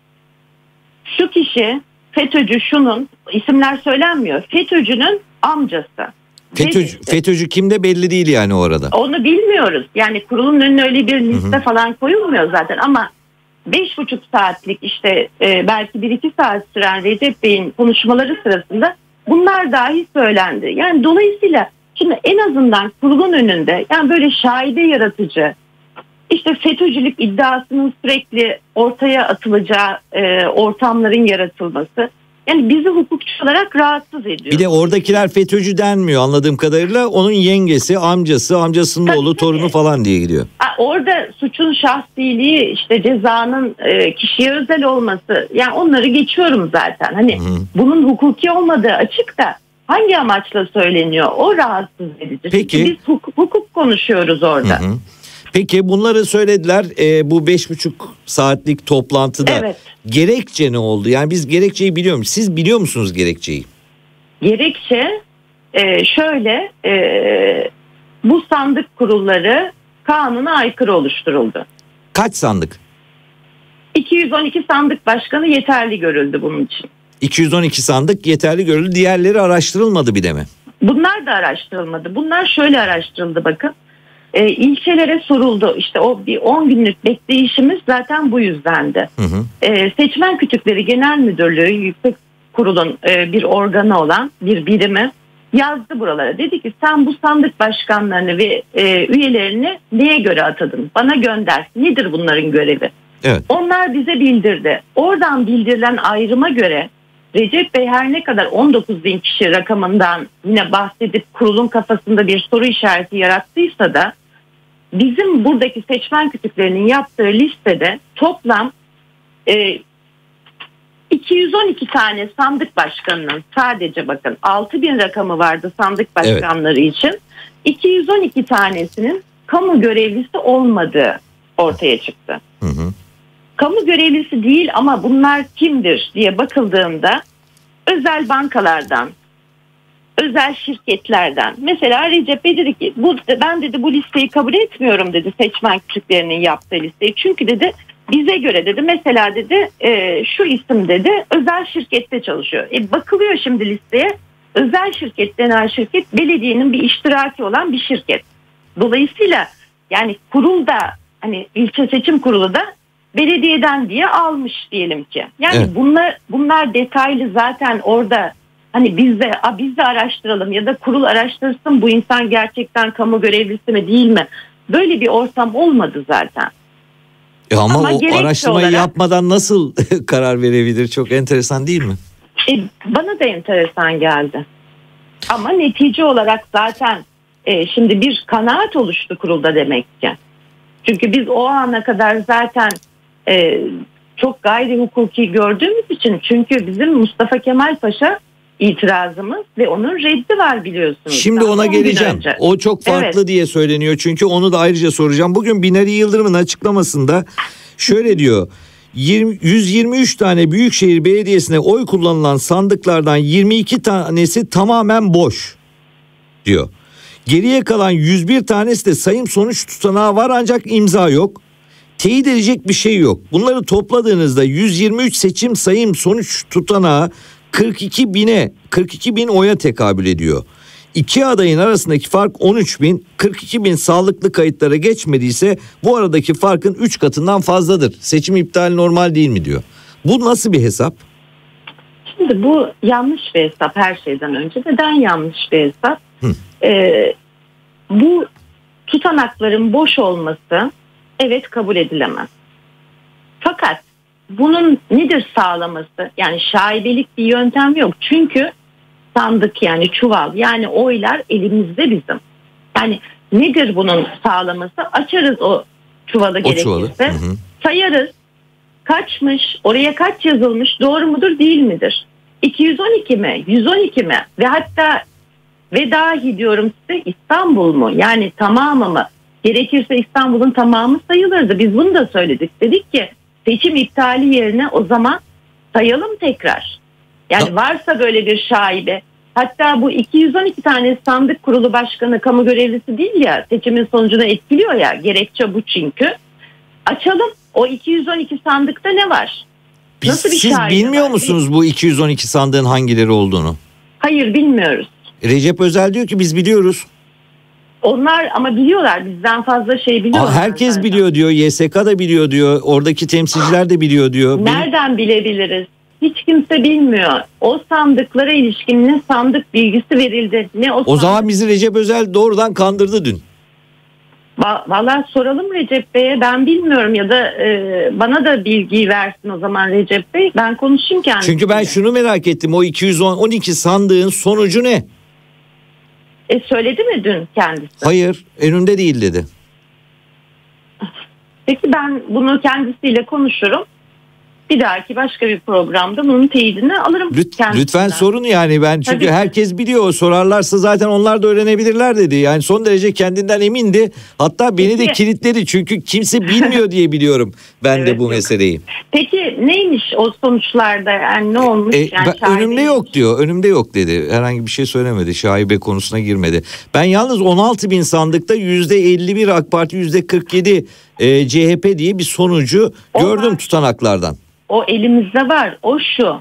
Şu kişi FETÖ'cü şunun, isimler söylenmiyor. FETÖ'cünün amcası. FETÖ'cü kimde belli değil yani orada. Onu bilmiyoruz. Yani kurulun önüne öyle bir liste falan koyulmuyor zaten ama 5,5 saatlik işte belki 1-2 saat süren Recep Bey'in konuşmaları sırasında bunlar dahi söylendi. Yani dolayısıyla şimdi en azından kurulun önünde yani böyle şaibe yaratıcı, işte FETÖ'cülük iddiasının sürekli ortaya atılacağı ortamların yaratılması yani bizi hukukçu olarak rahatsız ediyor. Bir de oradakiler FETÖ'cü denmiyor anladığım kadarıyla. Onun yengesi, amcası, amcasının oğlu, torunu falan diye gidiyor. Orada suçun şahsiliği, işte cezanın kişiye özel olması, yani onları geçiyorum zaten. Hani bunun hukuki olmadığı açık da hangi amaçla söyleniyor? O rahatsız edici. Peki. Çünkü biz hukuk konuşuyoruz orada. Peki bunları söylediler bu 5,5 saatlik toplantıda. Evet. Gerekçe ne oldu? Yani biz gerekçeyi biliyor muyuz? Siz biliyor musunuz gerekçeyi? Gerekçe şöyle, bu sandık kurulları kanuna aykırı oluşturuldu. Kaç sandık? 212 sandık başkanı yeterli görüldü bunun için. 212 sandık yeterli görüldü. Diğerleri araştırılmadı bir de mi? Bunlar da araştırılmadı. Bunlar şöyle araştırıldı bakın. İlçelere soruldu. İşte o bir 10 günlük bekleyişimiz zaten bu yüzdendi. Seçmen Kütükleri Genel Müdürlüğü Yüksek Kurul'un bir organı olan bir birimi yazdı buralara. Dedi ki sen bu sandık başkanlarını ve üyelerini neye göre atadın? Bana gönder. Nedir bunların görevi? Evet. Onlar bize bildirdi. Oradan bildirilen ayrıma göre Recep Bey her ne kadar 19.000 kişi rakamından yine bahsedip kurulun kafasında bir soru işareti yarattıysa da bizim buradaki seçmen kütüklerinin yaptığı listede toplam 212 tane sandık başkanının sadece bakın 6.000 rakamı vardı sandık başkanları için. 212 tanesinin kamu görevlisi olmadığı ortaya çıktı. Kamu görevlisi değil ama bunlar kimdir diye bakıldığında özel bankalardan, özel şirketlerden. Mesela Recep Bey dedi ki ben dedi bu listeyi kabul etmiyorum dedi seçmen kütüklerinin yaptığı listeyi. Çünkü dedi bize göre dedi mesela dedi şu isim dedi özel şirkette çalışıyor. Bakılıyor şimdi listeye özel şirket denen şirket belediyenin bir iştiraki olan bir şirket. Dolayısıyla yani kurulda hani ilçe seçim kurulu da belediyeden diye almış diyelim ki. Yani bunlar detaylı zaten orada hani biz de araştıralım ya da kurul araştırsın bu insan gerçekten kamu görevlisi mi değil mi? Böyle bir ortam olmadı zaten. Ama o araştırmayı yapmadan nasıl karar verebilir? Çok enteresan değil mi? Bana da enteresan geldi. Ama netice olarak zaten şimdi bir kanaat oluştu kurulda demek ki. Çünkü biz o ana kadar zaten çok gayri hukuki gördüğümüz için çünkü bizim Mustafa Kemal Paşa itirazımız ve onun reddi var biliyorsunuz. Şimdi ona geleceğim. O çok farklı diye söyleniyor çünkü onu da ayrıca soracağım. Bugün Binali Yıldırım'ın açıklamasında şöyle diyor. 123 tane Büyükşehir Belediyesi'ne oy kullanılan sandıklardan 22 tanesi tamamen boş diyor. Geriye kalan 101 tanesi de sayım sonuç tutanağı var ancak imza yok. Teyit edecek bir şey yok. Bunları topladığınızda 123 seçim sayım sonuç tutanağı 42 bin oya tekabül ediyor. İki adayın arasındaki fark 13 bin, 42 bin sağlıklı kayıtlara geçmediyse bu aradaki farkın 3 katından fazladır. Seçim iptali normal değil mi diyor. Bu nasıl bir hesap? Şimdi bu yanlış bir hesap her şeyden önce. Neden yanlış bir hesap? Bu tutanakların boş olması evet kabul edilemez. Fakat bunun nedir sağlaması? Yani şaibelik bir yöntem yok. Çünkü sandık yani çuval yani oylar elimizde bizim. Yani nedir bunun sağlaması? Açarız o çuvalı gerekirse. Sayarız. Kaçmış, oraya kaç yazılmış, doğru mudur değil midir? 212 mi, 112 mi? Ve hatta ve dahi diyorum size İstanbul mu? Yani tamamı mı? Gerekirse İstanbul'un tamamı sayılırdı. Biz bunu da söyledik. Dedik ki seçim iptali yerine o zaman sayalım tekrar. Yani varsa böyle bir şaibe. Hatta bu 212 tane sandık kurulu başkanı kamu görevlisi değil ya, seçimin sonucunu etkiliyor ya, gerekçe bu çünkü. Açalım, o 212 sandıkta ne var? Nasıl bir siz bilmiyor musunuz bu 212 sandığın hangileri olduğunu? Hayır, bilmiyoruz. Recep Özel diyor ki biz biliyoruz. Onlar ama biliyorlar, bizden fazla şey biliyorlar. Herkes zaten biliyor diyor. YSK da biliyor diyor. Oradaki temsilciler de biliyor diyor. Nereden bilebiliriz? Hiç kimse bilmiyor. O sandıklara ilişkin ne sandık bilgisi verildi, ne O zaman bizi Recep Özel doğrudan kandırdı dün. Vallahi soralım Recep Bey'e, ben bilmiyorum, ya da bana da bilgiyi versin o zaman Recep Bey. Ben konuşayım kendisiyle. Çünkü ben şunu merak ettim. O 212 sandığın sonucu ne? Söyledi mi dün kendisi? Hayır, önümde değil dedi. Peki ben bunu kendisiyle konuşurum. Bir dahaki başka bir programda bunun teyidini alırım kendisinden. Lütfen sorun yani, ben çünkü Tabii. herkes biliyor, sorarlarsa zaten onlar da öğrenebilirler dedi. Yani son derece kendinden emindi. Hatta beni de Peki. kilitledi çünkü kimse bilmiyor diye biliyorum ben Evet, de bu yok. meseleyi. Peki neymiş o sonuçlarda, yani ne olmuş? Yani Önümde yok diyor. Önümde yok dedi. Herhangi bir şey söylemedi. Şaibe konusuna girmedi. Ben yalnız 16 bin sandıkta %51 AK Parti, %47 CHP diye bir sonucu gördüm tutanaklardan. O elimizde var. O şu: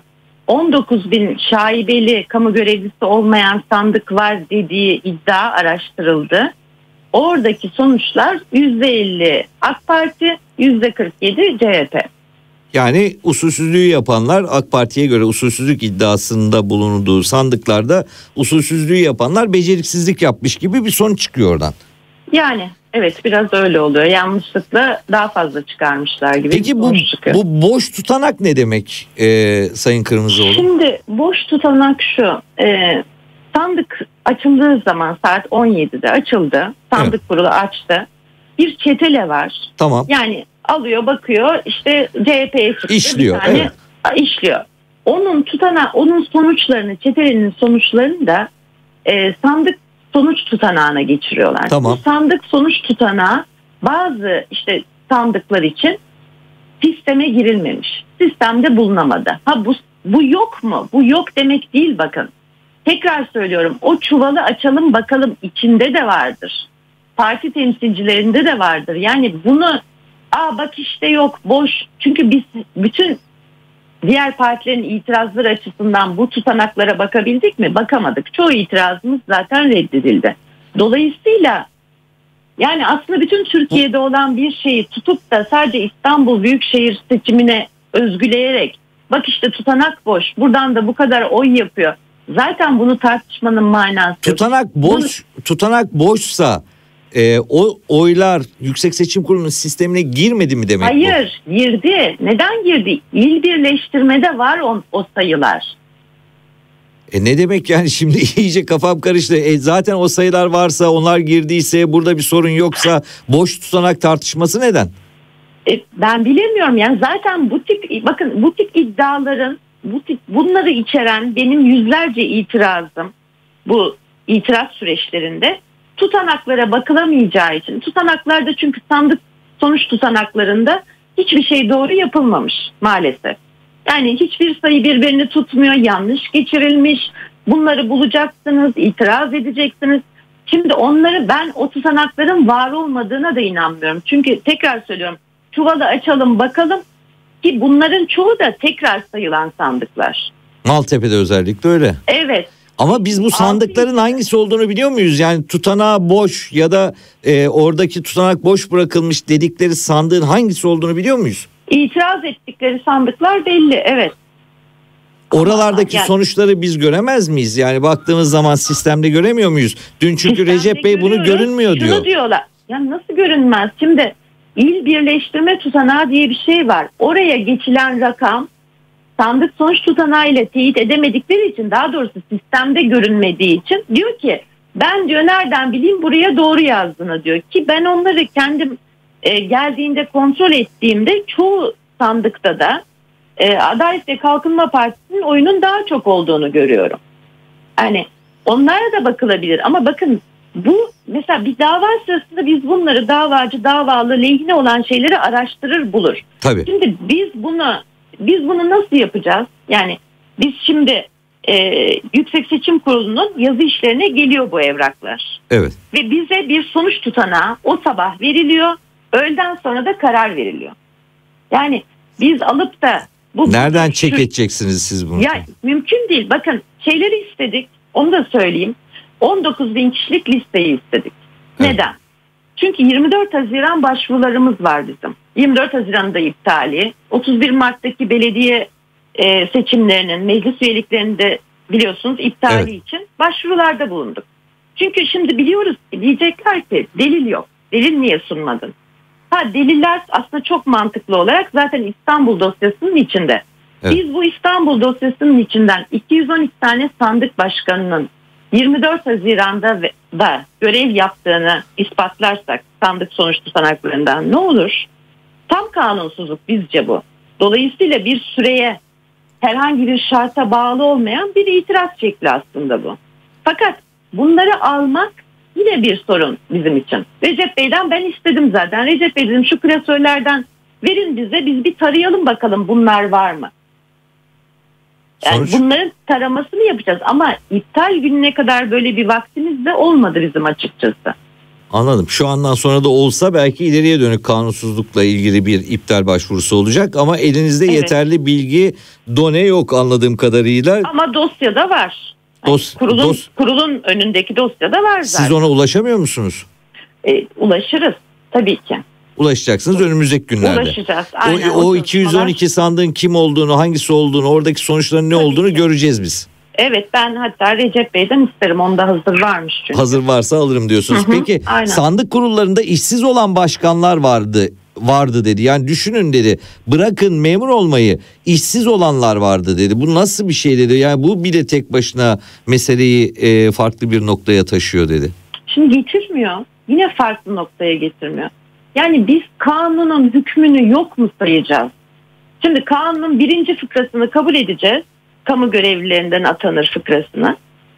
19 bin şaibeli kamu görevlisi olmayan sandık var dediği iddia araştırıldı. Oradaki sonuçlar %50 AK Parti, %47 CHP. Yani usulsüzlüğü yapanlar, AK Parti'ye göre usulsüzlük iddiasında bulunduğu sandıklarda usulsüzlüğü yapanlar beceriksizlik yapmış gibi bir sonuç çıkıyor oradan. Yani evet, biraz öyle oluyor. Yanlışlıkla daha fazla çıkarmışlar gibi. Peki bu boş tutanak ne demek Sayın Kırmızıoğlu? Şimdi boş tutanak şu: sandık açıldığı zaman saat 17'de açıldı. Sandık kurulu açtı. Bir çetele var. Tamam. Yani alıyor, bakıyor, işte CHP'ye çıktı. İşliyor, Bir tane işliyor. Onun sonuçlarını, çetelenin sonuçlarını da sandık sonuç tutanağına geçiriyorlar. Tamam. Bu sandık sonuç tutanağı bazı işte sandıklar için sisteme girilmemiş. Sistemde bulunamadı. Bu yok mu? Bu yok demek değil, bakın. Tekrar söylüyorum, o çuvalı açalım bakalım, içinde de vardır. Parti temsilcilerinde de vardır. Yani bunu bak işte yok, boş. Çünkü biz bütün diğer partilerin itirazları açısından bu tutanaklara bakabildik mi? Bakamadık. Çoğu itirazımız zaten reddedildi. Dolayısıyla yani aslında bütün Türkiye'de olan bir şeyi tutup da sadece İstanbul Büyükşehir seçimine özgüleyerek bak işte tutanak boş, buradan da bu kadar oy yapıyor. Zaten bunu tartışmanın manası yok. Tutanak boşsa o oylar Yüksek Seçim Kurulu'nun sistemine girmedi mi demek? Hayır, girdi. Neden girdi? İl birleştirmede var o sayılar. Ne demek yani, şimdi iyice kafam karıştı. Zaten o sayılar varsa, onlar girdiyse, burada bir sorun yoksa boş tutanak tartışması neden? Ben bilemiyorum yani, zaten bu tip iddiaların, bunları içeren benim yüzlerce itirazım bu itiraz süreçlerinde tutanaklara bakılamayacağı için. Tutanaklarda, çünkü sandık sonuç tutanaklarında hiçbir şey doğru yapılmamış maalesef. Yani hiçbir sayı birbirini tutmuyor, yanlış geçirilmiş. Bunları bulacaksınız, itiraz edeceksiniz. Şimdi ben o tutanakların var olmadığına da inanmıyorum. Çünkü tekrar söylüyorum, çuvalı açalım bakalım, ki bunların çoğu da tekrar sayılan sandıklar. Maltepe'de özellikle öyle. Evet. Ama biz bu sandıkların hangisi olduğunu biliyor muyuz? Yani tutanağı boş ya da oradaki tutanak boş bırakılmış dedikleri sandığın hangisi olduğunu biliyor muyuz? İtiraz ettikleri sandıklar belli, evet. Oralardaki sonuçları biz göremez miyiz? Yani baktığımız zaman sistemde göremiyor muyuz? Dün çünkü Recep Bey bunu görünmüyor diyor. Şunu diyorlar. Ya nasıl görünmez? Şimdi il birleştirme tutanağı diye bir şey var. Oraya geçilen rakam sandık sonuç tutanağı ile teyit edemedikleri için, daha doğrusu sistemde görünmediği için diyor ki, ben diyor nereden bileyim buraya doğru yazdığını diyor. Ki ben onları kendim geldiğinde kontrol ettiğimde çoğu sandıkta da Adalet ve Kalkınma Partisi'nin oyunun daha çok olduğunu görüyorum. Yani onlara da bakılabilir ama bakın, bu mesela bir dava sırasında biz bunları davalı lehine olan şeyleri araştırır bulur. Tabii. Şimdi biz bunu nasıl yapacağız? Yani biz şimdi Yüksek Seçim Kurulu'nun yazı işlerine geliyor bu evraklar. Evet. Ve bize bir sonuç tutanağı o sabah veriliyor. Öğleden sonra da karar veriliyor. Yani biz alıp da nereden check edeceksiniz siz bunu? Ya mümkün değil. Bakın şeyleri istedik. Onu da söyleyeyim. 19 bin kişilik listeyi istedik. Neden? Çünkü 24 Haziran başvurularımız var bizim. 24 Haziran'da iptali, 31 Mart'taki belediye seçimlerinin, meclis üyeliklerinde biliyorsunuz iptali için başvurularda bulunduk. Çünkü şimdi biliyoruz ki diyecekler ki delil yok. Delil niye sunmadın? Deliller aslında çok mantıklı olarak zaten İstanbul dosyasının içinde. Evet. Biz bu İstanbul dosyasının içinden 212 tane sandık başkanının 24 Haziran'da da görev yaptığını ispatlarsak sandık sonuç tutanaklarından ne olur? Tam kanunsuzluk bizce bu. Dolayısıyla bir süreye, herhangi bir şarta bağlı olmayan bir itiraz şekli aslında bu. Fakat bunları almak yine bir sorun bizim için. Recep Bey'den ben istedim zaten. Recep Bey dedim şu klasörlerden verin bize, biz bir tarayalım bakalım bunlar var mı? Yani bunların taramasını yapacağız ama iptal gününe kadar böyle bir vaktimiz de olmadı bizim açıkçası. Anladım. Şu andan sonra da olsa belki ileriye dönük kanunsuzlukla ilgili bir iptal başvurusu olacak ama elinizde yeterli bilgi, done yok anladığım kadarıyla. Ama dosyada var. Kurulun önündeki dosyada var zaten. Siz ona ulaşamıyor musunuz? Ulaşırız tabii ki. Ulaşacaksınız önümüzdeki günlerde. Ulaşacağız. Aynen, o 212 sandığın kim olduğunu, hangisi olduğunu, oradaki sonuçların ne olduğunu göreceğiz biz. Evet, ben hatta Recep Bey'den isterim. Onda hazır varmış çünkü. Hazır varsa alırım diyorsunuz. Peki aynen. Sandık kurullarında işsiz olan başkanlar vardı dedi. Yani düşünün dedi. Bırakın memur olmayı, işsiz olanlar vardı dedi. Bu nasıl bir şey dedi. Yani bu bile tek başına meseleyi farklı bir noktaya taşıyor dedi. Şimdi getirmiyor. Yine farklı noktaya getirmiyor. Yani biz kanunun hükmünü yok mu sayacağız? Şimdi kanunun 1. fıkrasını kabul edeceğiz. Kamu görevlilerinden atanır fıkrasını.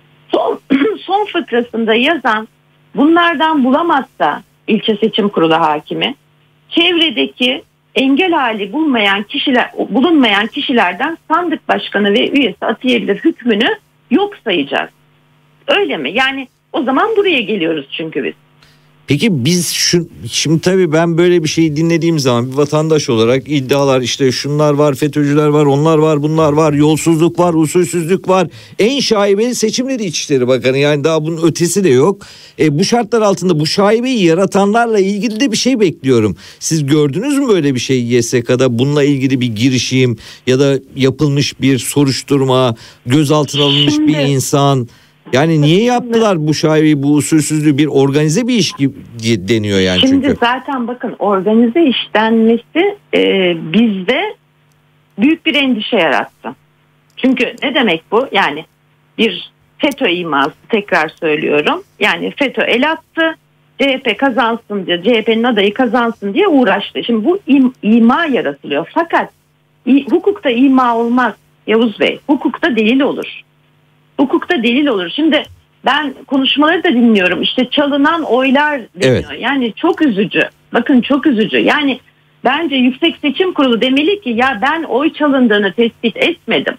Son fıkrasında yazan bunlardan bulamazsa ilçe seçim kurulu hakimi çevredeki engel hali bulunmayan kişilerden sandık başkanı ve üyesi atayabilir hükmünü yok sayacağız. Öyle mi? Yani o zaman buraya geliyoruz çünkü biz. Peki biz şimdi tabii ben böyle bir şeyi dinlediğim zaman bir vatandaş olarak iddialar işte şunlar var, FETÖ'cüler var, onlar var, bunlar var, yolsuzluk var, usulsüzlük var. En şaibeli seçimleri İçişleri Bakanı, yani daha bunun ötesi de yok. Bu şartlar altında bu şaibeyi yaratanlarla ilgili de bir şey bekliyorum. Siz gördünüz mü böyle bir şey YSK'da, bununla ilgili bir girişim ya da yapılmış bir soruşturma, gözaltına alınmış bir insan? Yani niye yaptılar bu şaibeyi, bu usulsüzlüğü? Bir organize bir iş gibi deniyor yani çünkü. Şimdi zaten bakın organize iş denmesi bizde büyük bir endişe yarattı. Çünkü ne demek bu? Yani bir FETÖ iması, tekrar söylüyorum. Yani FETÖ el attı, CHP kazansın diye, CHP'nin adayı kazansın diye uğraştı. Şimdi bu ima yaratılıyor. Fakat hukukta ima olmaz Yavuz Bey. Hukukta delil olur. Hukukta delil olur. Şimdi ben konuşmaları da dinliyorum. İşte çalınan oylar deniyor. Evet. Yani çok üzücü. Bakın çok üzücü. Yani bence Yüksek Seçim Kurulu demeli ki ya ben oy çalındığını tespit etmedim.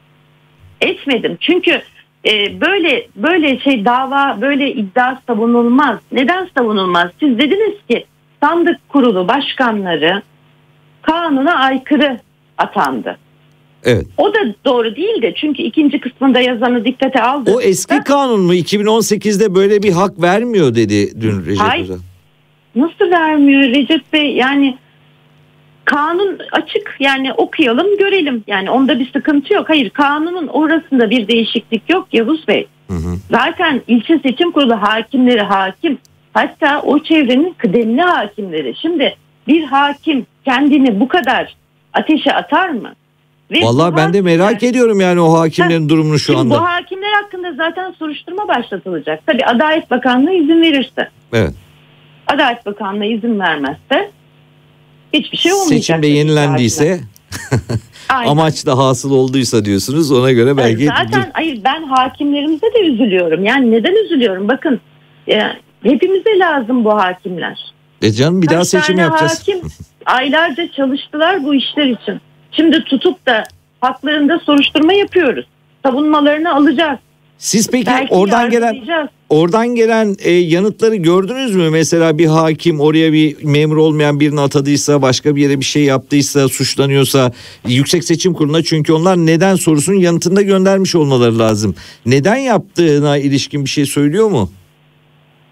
Çünkü böyle dava, böyle iddia savunulmaz. Neden savunulmaz? Siz dediniz ki sandık kurulu başkanları kanuna aykırı atandı. Evet. O da doğru değil de çünkü ikinci kısmında yazanı dikkate aldı. O eski kanun mu? 2018'de böyle bir hak vermiyor dedi dün Recep Uzan. Nasıl vermiyor Recep Bey? Yani kanun açık, yani okuyalım görelim. Yani onda bir sıkıntı yok. Hayır, kanunun orasında bir değişiklik yok Yavuz Bey. Zaten ilçe seçim kurulu hakimleri hakim. Hatta o çevrenin kıdemli hakimleri. Şimdi bir hakim kendini bu kadar ateşe atar mı? Vallahi ben de merak ediyorum yani o hakimlerin durumunu şu anda. Bu hakimler hakkında zaten soruşturma başlatılacak. Tabii Adalet Bakanlığı izin verirse. Evet. Adalet Bakanlığı izin vermezse hiçbir şey olmayacak. Seçimde yenilendiyse amaç da hasıl olduysa diyorsunuz, ona göre belki. Zaten ben hakimlerimize de üzülüyorum. Yani neden üzülüyorum? Bakın hepimize lazım bu hakimler. Canım bir daha seçim yapacağız. Hakim aylarca çalıştılar bu işler için. Şimdi tutup da haklarında soruşturma yapıyoruz. Savunmalarını alacağız. Siz peki oradan gelen yanıtları gördünüz mü? Mesela bir hakim oraya bir memur olmayan birini atadıysa, başka bir yere bir şey yaptıysa, suçlanıyorsa Yüksek Seçim Kurulu'na, çünkü onlar neden sorusunun yanıtını da göndermiş olmaları lazım. Neden yaptığına ilişkin bir şey söylüyor mu?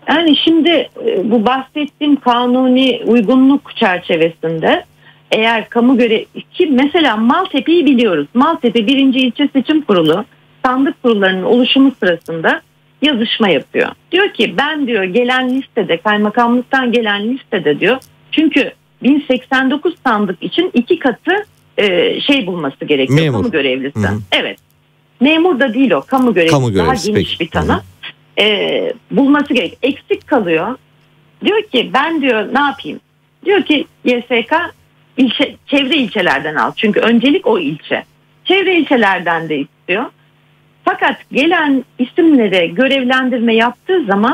Yani şimdi bu bahsettiğim kanuni uygunluk çerçevesinde eğer kamu görevi ki mesela Maltepe'yi biliyoruz. Maltepe 1. İlçe Seçim Kurulu sandık kurullarının oluşumu sırasında yazışma yapıyor. Diyor ki ben diyor gelen listede, kaymakamlıktan gelen listede diyor, çünkü 1089 sandık için 2 katı bulması gerekiyor. Memur. Kamu görevlisi. Hı-hı. Evet. Memur da değil o, kamu görevlisi. Daha geniş peki. Bir tanım. Bulması gerek. Eksik kalıyor. Diyor ki ben diyor ne yapayım? Diyor ki YSK çevre ilçelerden al. Çünkü öncelik o ilçe. Çevre ilçelerden de istiyor. Fakat gelen isimlere görevlendirme yaptığı zaman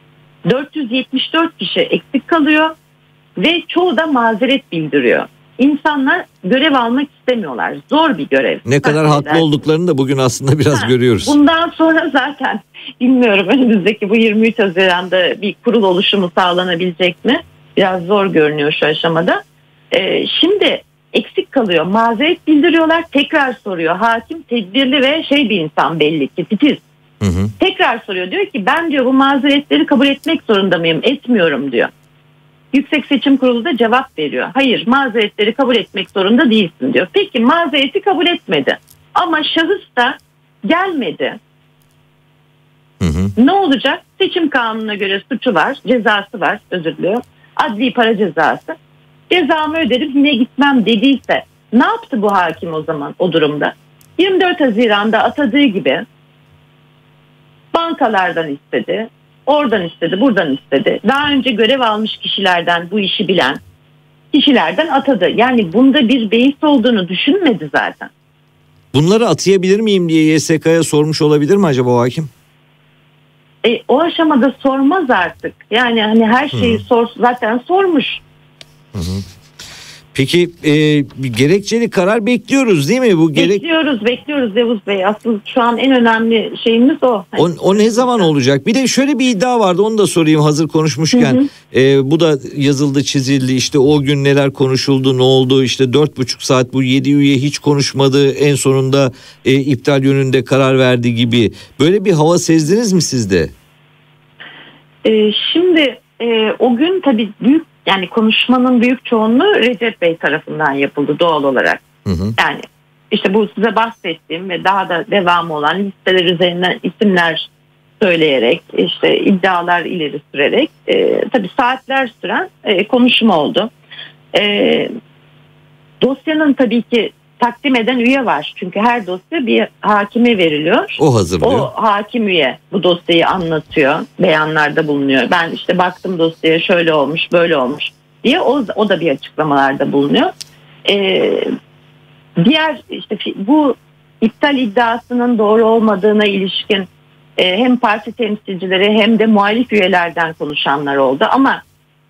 474 kişi eksik kalıyor ve çoğu da mazeret bildiriyor. İnsanlar görev almak istemiyorlar. Zor bir görev. Ne kadar haklı olduklarını da bugün aslında biraz görüyoruz. Bundan sonra zaten bilmiyorum önümüzdeki bu 23 Haziran'da bir kurul oluşumu sağlanabilecek mi? Biraz zor görünüyor şu aşamada. Şimdi eksik kalıyor. Mazeret bildiriyorlar. Tekrar soruyor. Hakim tedbirli ve bir insan belli ki titiz. Hı. Tekrar soruyor. Diyor ki ben diyor bu mazeretleri kabul etmek zorunda mıyım? Etmiyorum diyor. Yüksek Seçim Kurulu da cevap veriyor. Hayır, mazeretleri kabul etmek zorunda değilsin diyor. Peki mazereti kabul etmedi. Ama şahıs da gelmedi. Hı. Ne olacak? Seçim kanununa göre suçu var, cezası var, özür diliyorum. Adli para cezası. Cezamı öderim yine gitmem dediyse ne yaptı bu hakim o zaman o durumda? 24 Haziran'da atadığı gibi bankalardan istedi, oradan istedi, buradan istedi. Daha önce görev almış kişilerden, bu işi bilen kişilerden atadı. Yani bunda bir beis olduğunu düşünmedi zaten. Bunları atayabilir miyim diye YSK'ya sormuş olabilir mi acaba o hakim? O aşamada sormaz artık. Yani hani her şeyi zaten sormuş. Hı. Peki bir gerekçeli karar bekliyoruz değil mi? Bekliyoruz Yavuz Bey. Asıl şu an en önemli şeyimiz o. O ne zaman olacak? Bir de şöyle bir iddia vardı, onu da sorayım hazır konuşmuşken. Bu da yazıldı çizildi, işte o gün neler konuşuldu, ne oldu, işte 4,5 saat bu 7 üye hiç konuşmadı, en sonunda iptal yönünde karar verdi gibi. Böyle bir hava sezdiniz mi siz de? Şimdi o gün tabii yani konuşmanın büyük çoğunluğu Recep Bey tarafından yapıldı doğal olarak. Hı. Yani işte bu size bahsettiğim ve daha da devamı olan listeler üzerinden isimler söyleyerek, işte iddialar ileri sürerek tabii saatler süren konuşma oldu. Dosyanın tabii ki takdim eden üye var. Çünkü her dosya bir hakime veriliyor. O hazırlıyor. O hakim üye bu dosyayı anlatıyor. Beyanlarda bulunuyor. Ben işte baktım dosyaya şöyle olmuş, böyle olmuş diye o da bir açıklamalarda bulunuyor. Diğer işte bu iptal iddiasının doğru olmadığına ilişkin hem parti temsilcileri hem de muhalif üyelerden konuşanlar oldu. Ama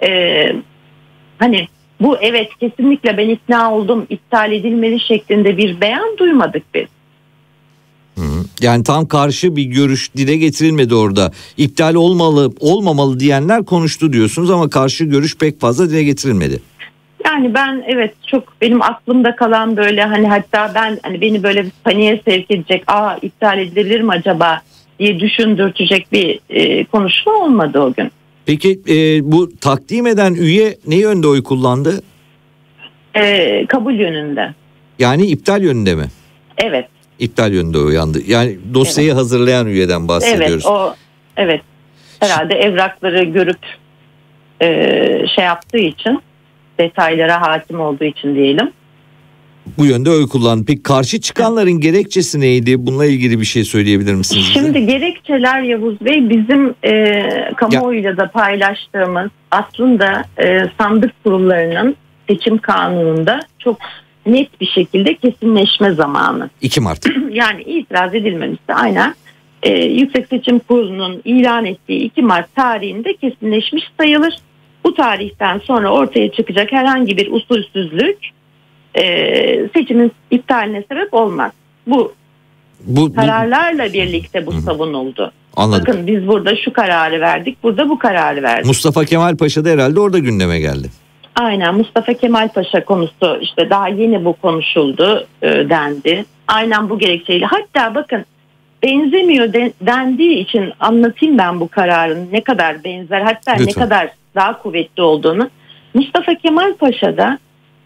hani bu evet kesinlikle ben ikna oldum, iptal edilmeli şeklinde bir beyan duymadık biz. Yani tam karşı bir görüş dile getirilmedi orada. İptal olmamalı diyenler konuştu diyorsunuz ama karşı görüş pek fazla dile getirilmedi. Yani ben evet çok benim aklımda kalan böyle hani hatta beni böyle bir paniğe sevk edecek, iptal edilebilir mi acaba diye düşündürtecek bir konuşma olmadı o gün. Peki bu takdim eden üye ne yönde oy kullandı? Kabul yönünde. Yani iptal yönünde mi? Evet. İptal yönünde uyandı. Yani dosyayı hazırlayan üyeden bahsediyoruz. Evet. Herhalde evrakları görüp yaptığı için, detaylara hakim olduğu için diyelim. Bu yönde oy kullandı. Peki karşı çıkanların gerekçesi neydi? Bununla ilgili bir şey söyleyebilir misiniz bize? Şimdi gerekçeler Yavuz Bey bizim kamuoyuyla da paylaştığımız aslında sandık kurullarının seçim kanununda çok net bir şekilde kesinleşme zamanı. 2 Mart. Yani itiraz edilmemişti aynen. Yüksek Seçim Kurulu'nun ilan ettiği 2 Mart tarihinde kesinleşmiş sayılır. Bu tarihten sonra ortaya çıkacak herhangi bir usulsüzlük seçimin iptaline sebep olmaz. Bu kararlarla birlikte bu savunuldu. Anladım. Bakın biz burada şu kararı verdik, burada bu kararı verdik. Mustafa Kemal Paşa da herhalde orada gündeme geldi. Aynen, Mustafa Kemal Paşa konusu işte daha yeni bu konuşuldu dendi. Aynen bu gerekçeyle. Hatta bakın benzemiyor dendiği için anlatayım ben bu kararın ne kadar benzer, hatta Lütfen. ne kadar daha kuvvetli olduğunu. Mustafa Kemal Paşa'da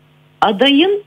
adayın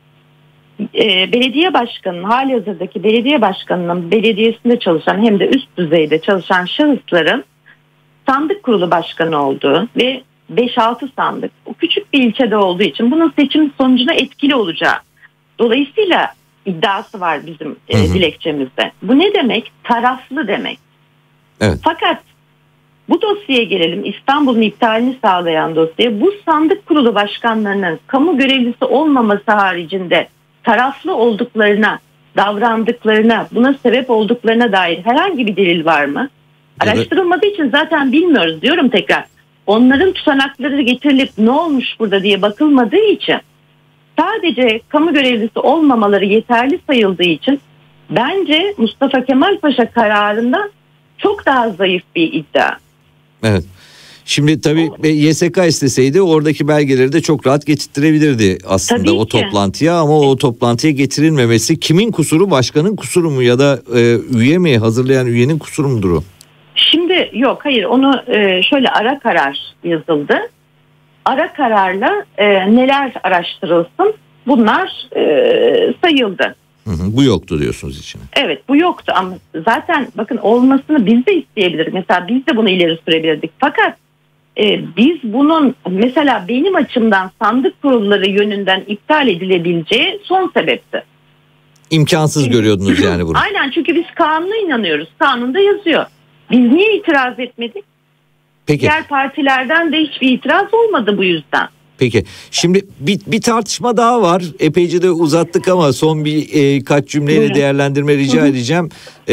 belediye başkanının, halihazırdaki belediye başkanının belediyesinde çalışan hem de üst düzeyde çalışan şahısların sandık kurulu başkanı olduğu ve 5-6 sandık, o küçük bir ilçede olduğu için bunun seçim sonucuna etkili olacağı dolayısıyla iddiası var bizim dilekçemizde. Bu ne demek? Taraflı demek. Evet. Fakat bu dosyaya gelelim, İstanbul'un iptalini sağlayan dosyaya. Bu sandık kurulu başkanlarının kamu görevlisi olmaması haricinde taraflı olduklarına, davrandıklarına, buna sebep olduklarına dair herhangi bir delil var mı? Araştırılmadığı için zaten bilmiyoruz diyorum tekrar. Onların tutanakları getirilip ne olmuş burada diye bakılmadığı için, sadece kamu görevlisi olmamaları yeterli sayıldığı için bence Mustafa Kemal Paşa kararında çok daha zayıf bir iddia. Evet. Şimdi tabii YSK isteseydi oradaki belgeleri de çok rahat getirtirebilirdi aslında Tabii o ki. toplantıya, ama o toplantıya getirilmemesi kimin kusuru, başkanın kusuru mu ya da üye mi, hazırlayan üyenin kusuru mudur o? Şimdi yok, hayır, onu şöyle ara karar yazıldı. Ara kararla neler araştırılsın bunlar sayıldı. Bu yoktu diyorsunuz içine. Evet, bu yoktu ama zaten bakın olmasını biz de isteyebilirdik. Mesela biz de bunu ileri sürebilirdik. Fakat biz bunun mesela benim açımdan sandık kurulları yönünden iptal edilebileceği son sebepti. İmkansız görüyordunuz yani bunu. Aynen, çünkü biz kanuna inanıyoruz. Kanunda yazıyor. Biz niye itiraz etmedik? Peki. Diğer partilerden de hiçbir itiraz olmadı bu yüzden. Peki. Şimdi bir tartışma daha var. Epeyce de uzattık ama son birkaç cümleyle Buyurun. değerlendirme rica edeceğim.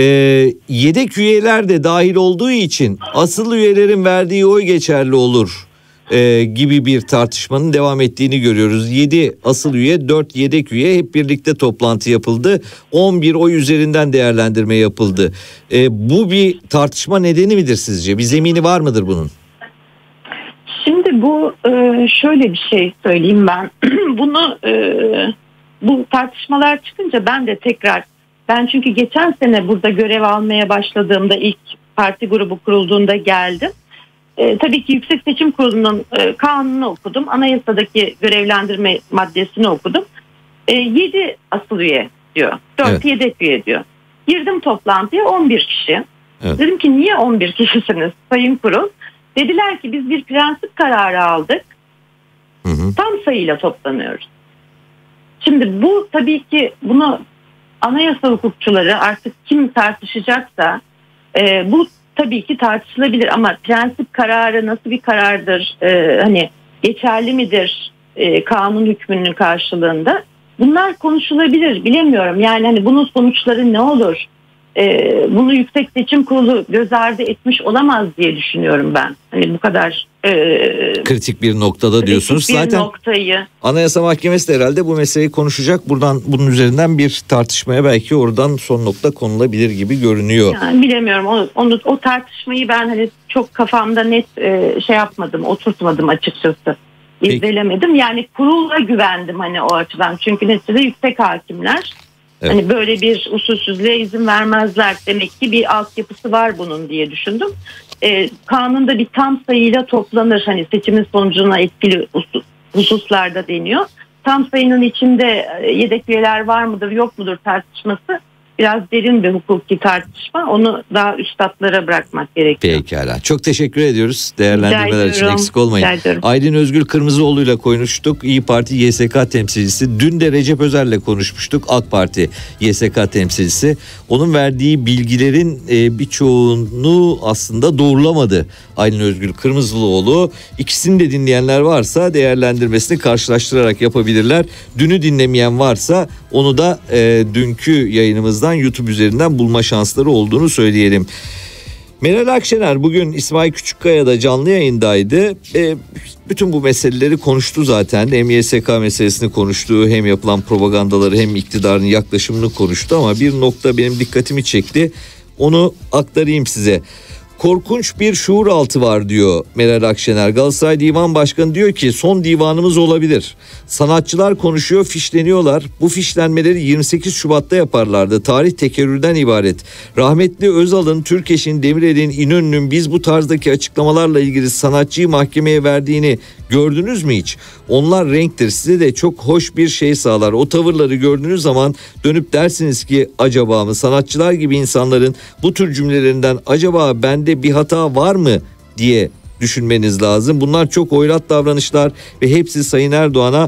Yedek üyeler de dahil olduğu için asıl üyelerin verdiği oy geçerli olur gibi bir tartışmanın devam ettiğini görüyoruz. 7 asıl üye, 4 yedek üye, hep birlikte toplantı yapıldı. 11 oy üzerinden değerlendirme yapıldı. Bu bir tartışma nedeni midir sizce? Bir zemini var mıdır bunun? Şimdi bu şöyle bir şey söyleyeyim ben. Bunu bu tartışmalar çıkınca ben çünkü geçen sene burada görev almaya başladığımda, ilk parti grubu kurulduğunda geldim. Tabii ki Yüksek Seçim Kurulu'nun kanunu okudum. Anayasadaki görevlendirme maddesini okudum. 7 asıl üye diyor. 4 Evet. yedek üye diyor. Girdim toplantıya, 11 kişi. Evet. Dedim ki niye 11 kişisiniz Sayın Kurul? Dediler ki biz bir prensip kararı aldık. Tam sayıyla toplanıyoruz. Şimdi bu tabii ki bunu anayasa hukukçuları, artık kim tartışacaksa bu tabii ki tartışılabilir, ama prensip kararı nasıl bir karardır, hani geçerli midir kanun hükmünün karşılığında, bunlar konuşulabilir, bilemiyorum. Yani hani bunun sonuçları ne olur? Bunu Yüksek Seçim Kurulu göz ardı etmiş olamaz diye düşünüyorum ben. Hani bu kadar Kritik bir noktada diyorsunuz. kritik bir Zaten noktayı. Anayasa Mahkemesi de herhalde bu meseleyi konuşacak. Bunun üzerinden bir tartışmaya belki oradan son nokta konulabilir gibi görünüyor. Yani bilemiyorum, o tartışmayı ben hani çok kafamda net şey yapmadım, oturtmadım açıkçası. Peki. İzlemedim. Yani kurula güvendim hani o açıdan. Çünkü neticede yüksek hakimler Evet. hani böyle bir usulsüzlüğe izin vermezler. Demek ki bir altyapısı var bunun diye düşündüm. Kanunda bir tam sayıyla toplanır. Hani seçimin sonucuna etkili hususlarda deniyor. Tam sayının içinde yedek üyeler var mıdır yok mudur tartışması biraz derin bir hukuki tartışma. Onu daha üstadlara bırakmak gerekiyor. Pekala. Çok teşekkür ediyoruz değerlendirmeler için. ediyorum. Eksik olmayın. Rica ediyorum. Aydın Özgül Kırmızıoğlu'yla konuştuk. İYİ Parti YSK temsilcisi. Dün de Recep Özer'le konuşmuştuk. AK Parti YSK temsilcisi. Onun verdiği bilgilerin birçoğunu aslında doğrulamadı Aydın Özgül Kırmızıoğlu. İkisini de dinleyenler varsa değerlendirmesini karşılaştırarak yapabilirler. Dünü dinlemeyen varsa onu da dünkü yayınımızdan YouTube üzerinden bulma şansları olduğunu söyleyelim. Meral Akşener bugün İsmail Küçükkaya'da canlı yayındaydı. Bütün bu meseleleri konuştu zaten. Hem YSK meselesini konuştu, hem yapılan propagandaları, hem iktidarın yaklaşımını konuştu. Ama bir nokta benim dikkatimi çekti. Onu aktarayım size. korkunç bir şuur altı var diyor Meral Akşener. Galatasaray Divan Başkanı diyor ki son divanımız olabilir. Sanatçılar konuşuyor, fişleniyorlar. Bu fişlenmeleri 28 Şubat'ta yaparlardı. Tarih tekerrürden ibaret. Rahmetli Özal'ın, Türkeş'in, Demirel'in, İnönü'nün biz bu tarzdaki açıklamalarla ilgili sanatçıyı mahkemeye verdiğini gördünüz mü hiç? Onlar renktir. Size de çok hoş bir şey sağlar. O tavırları gördüğünüz zaman dönüp dersiniz ki acaba mı? Sanatçılar gibi insanların bu tür cümlelerinden acaba bende bir hata var mı diye düşünmeniz lazım. Bunlar çok hoyrat davranışlar ve hepsi Sayın Erdoğan'a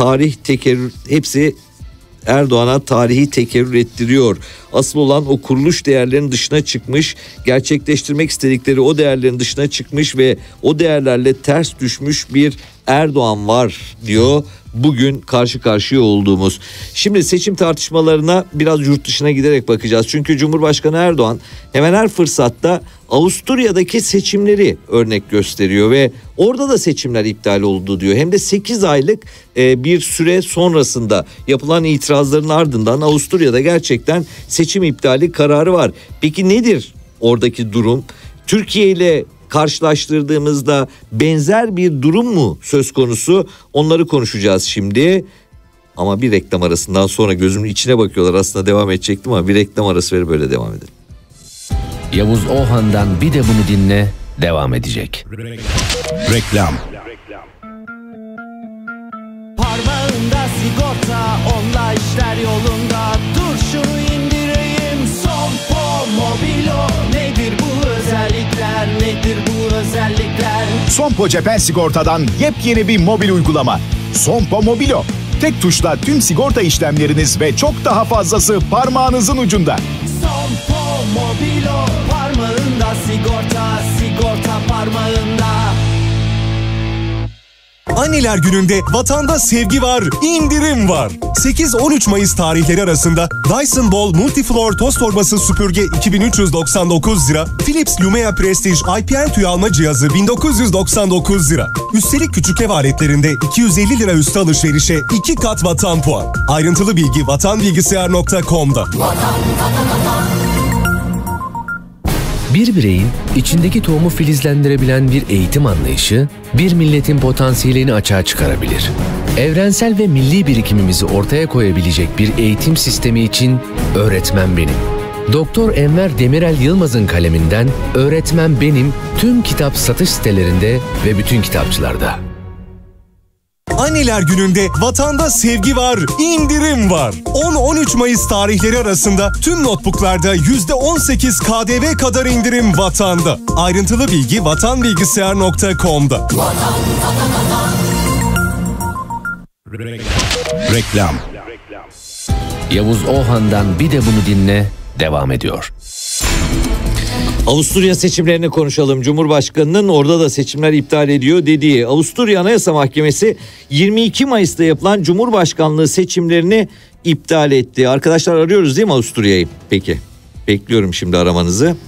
tarihi tekerrür ettiriyor. Asıl olan o kuruluş değerlerinin dışına çıkmış, gerçekleştirmek istedikleri o değerlerin dışına çıkmış ve o değerlerle ters düşmüş bir Erdoğan var diyor bugün karşı karşıya olduğumuz. Şimdi seçim tartışmalarına biraz yurt dışına giderek bakacağız. Çünkü Cumhurbaşkanı Erdoğan hemen her fırsatta Avusturya'daki seçimleri örnek gösteriyor ve orada da seçimler iptal oldu diyor. Hem de 8 aylık bir süre sonrasında yapılan itirazların ardından Avusturya'da gerçekten seçim iptali kararı var. Peki nedir oradaki durum? Türkiye ile karşılaştırdığımızda benzer bir durum mu söz konusu? Onları konuşacağız şimdi. Ama bir reklam arasından sonra gözümün içine bakıyorlar. Aslında devam edecektim ama bir reklam arası verip böyle devam edelim. Yavuz Ohan'dan bir de bunu dinle devam edecek. Reklam. Parmağında sigorta, onunla işler yolunda. Dur şunu indireyim, Sompo Mobilo. Nedir bu özellikler, nedir bu özellikler? Sompo Cephen Sigorta'dan yepyeni bir mobil uygulama. Sompo Mobilo. Tek tuşla tüm sigorta işlemleriniz ve çok daha fazlası parmağınızın ucunda. Sompo Mobilo, parmağında sigorta, sigorta parmağında. Anneler Günü'nde vatanda sevgi var, indirim var. 8-13 Mayıs tarihleri arasında Dyson Ball Multifloor Toz Torbası Süpürge 2399 lira, Philips Lumea Prestige IPL tüy alma cihazı 1999 lira. Üstelik küçük ev aletlerinde 250 lira üstü alışverişe 2 kat vatan puan. Ayrıntılı bilgi vatanbilgisayar.com'da. Bir bireyin içindeki tohumu filizlendirebilen bir eğitim anlayışı, bir milletin potansiyelini açığa çıkarabilir. Evrensel ve milli birikimimizi ortaya koyabilecek bir eğitim sistemi için öğretmen benim. Doktor Enver Demirel Yılmaz'ın kaleminden Öğretmen Benim tüm kitap satış sitelerinde ve bütün kitapçılarda. Anneler Günü'nde vatanda sevgi var, indirim var. 10-13 Mayıs tarihleri arasında tüm notebooklarda %18 KDV kadar indirim vatanda. Ayrıntılı bilgi vatanbilgisayar.com'da. Reklam. Yavuz Ohan'dan bir de bunu dinle devam ediyor. Avusturya seçimlerini konuşalım. Cumhurbaşkanının orada da seçimler iptal ediyor dediği Avusturya Anayasa Mahkemesi 22 Mayıs'ta yapılan Cumhurbaşkanlığı seçimlerini iptal etti. Arkadaşlar arıyoruz değil mi Avusturya'yı? Peki. Bekliyorum şimdi aramanızı.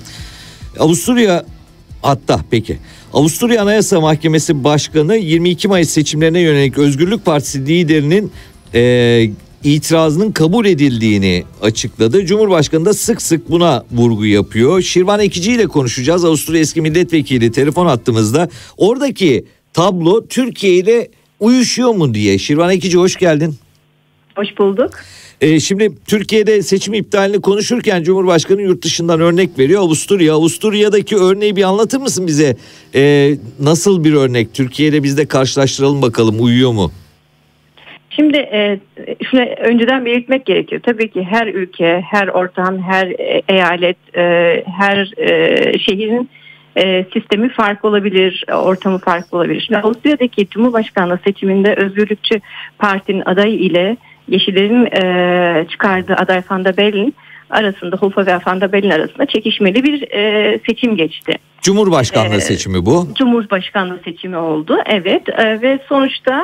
Avusturya Anayasa Mahkemesi Başkanı 22 Mayıs seçimlerine yönelik Özgürlük Partisi liderinin itirazının kabul edildiğini açıkladı. Cumhurbaşkanı da sık sık buna vurgu yapıyor. Şirvan Ekici ile konuşacağız. Avusturya eski milletvekili telefon hattımızda. Oradaki tablo Türkiye ile uyuşuyor mu diye. Şirvan Ekici hoş geldin. Hoş bulduk. Şimdi Türkiye'de seçim iptalini konuşurken Cumhurbaşkanı yurt dışından örnek veriyor. Avusturya'daki örneği bir anlatır mısın bize? Nasıl bir örnek? Türkiye'de biz de karşılaştıralım bakalım, uyuyor mu? Şimdi şunu önceden belirtmek gerekiyor. Tabii ki her ülke, her ortam, her eyalet, her şehrin sistemi farklı olabilir, ortamı farklı olabilir. Şimdi Avusturya'daki Cumhurbaşkanlığı seçiminde Özgürlükçü Parti'nin adayı ile Yeşillerin çıkardığı aday Van der Bellen arasında, Hofer ve Van der Bellen arasında çekişmeli bir seçim geçti. Cumhurbaşkanlığı seçimi bu. Cumhurbaşkanlığı seçimi oldu, evet. Ve sonuçta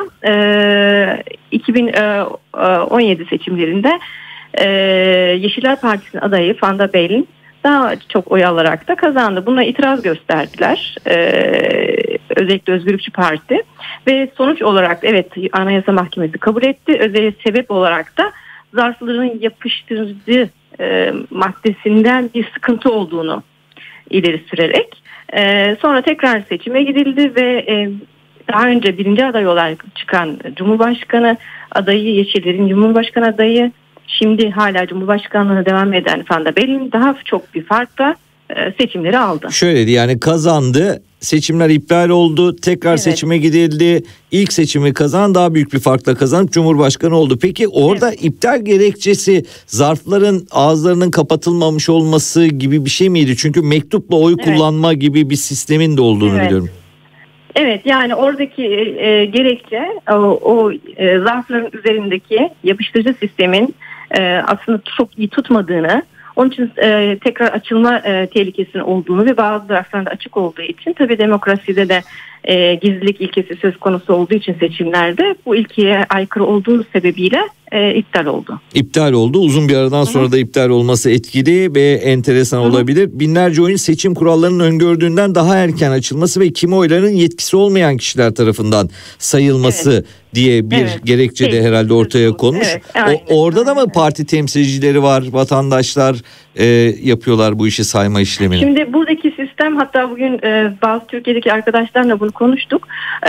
2017 seçimlerinde Yeşiller Partisi'nin adayı Van der Bellen daha çok oy alarak da kazandı. Buna itiraz gösterdiler. Özellikle Özgürlükçü Parti. Ve sonuç olarak evet Anayasa Mahkemesi kabul etti. Özel sebep olarak da zarfların yapıştırıcı maddesinden bir sıkıntı olduğunu ileri sürerek. Sonra tekrar seçime gidildi ve daha önce birinci aday olarak çıkan Cumhurbaşkanı adayı, Yeşillerin Cumhurbaşkanı adayı, şimdi hala Cumhurbaşkanlığına devam eden Fanda Belin daha çok bir farkla seçimleri aldı. Şöyleydi yani, kazandı, seçimler iptal oldu, tekrar seçime gidildi, ilk seçimi kazan, daha büyük bir farkla kazanıp Cumhurbaşkanı oldu. Peki orada iptal gerekçesi zarfların ağızlarının kapatılmamış olması gibi bir şey miydi? Çünkü mektupla oy kullanma gibi bir sistemin de olduğunu biliyorum. Evet, yani oradaki gerekçe o zarfların üzerindeki yapıştırıcı sistemin aslında çok iyi tutmadığını, onun için tekrar açılma tehlikesinin olduğunu ve bazı zarfların da açık olduğu için, tabii demokraside de gizlilik ilkesi söz konusu olduğu için seçimlerde bu ilkeye aykırı olduğu sebebiyle iptal oldu. İptal oldu. Uzun bir aradan sonra da iptal olması etkili ve enteresan olabilir. Binlerce oyun seçim kurallarının öngördüğünden daha erken açılması ve kimi oyların yetkisi olmayan kişiler tarafından sayılması diye bir gerekçe de herhalde ortaya konmuş. Orada da mı parti temsilcileri var, vatandaşlar yapıyorlar bu işi, sayma işlemini? Şimdi buradaki sistem, hatta bugün bazı Türkiye'deki arkadaşlarla bunu konuştuk.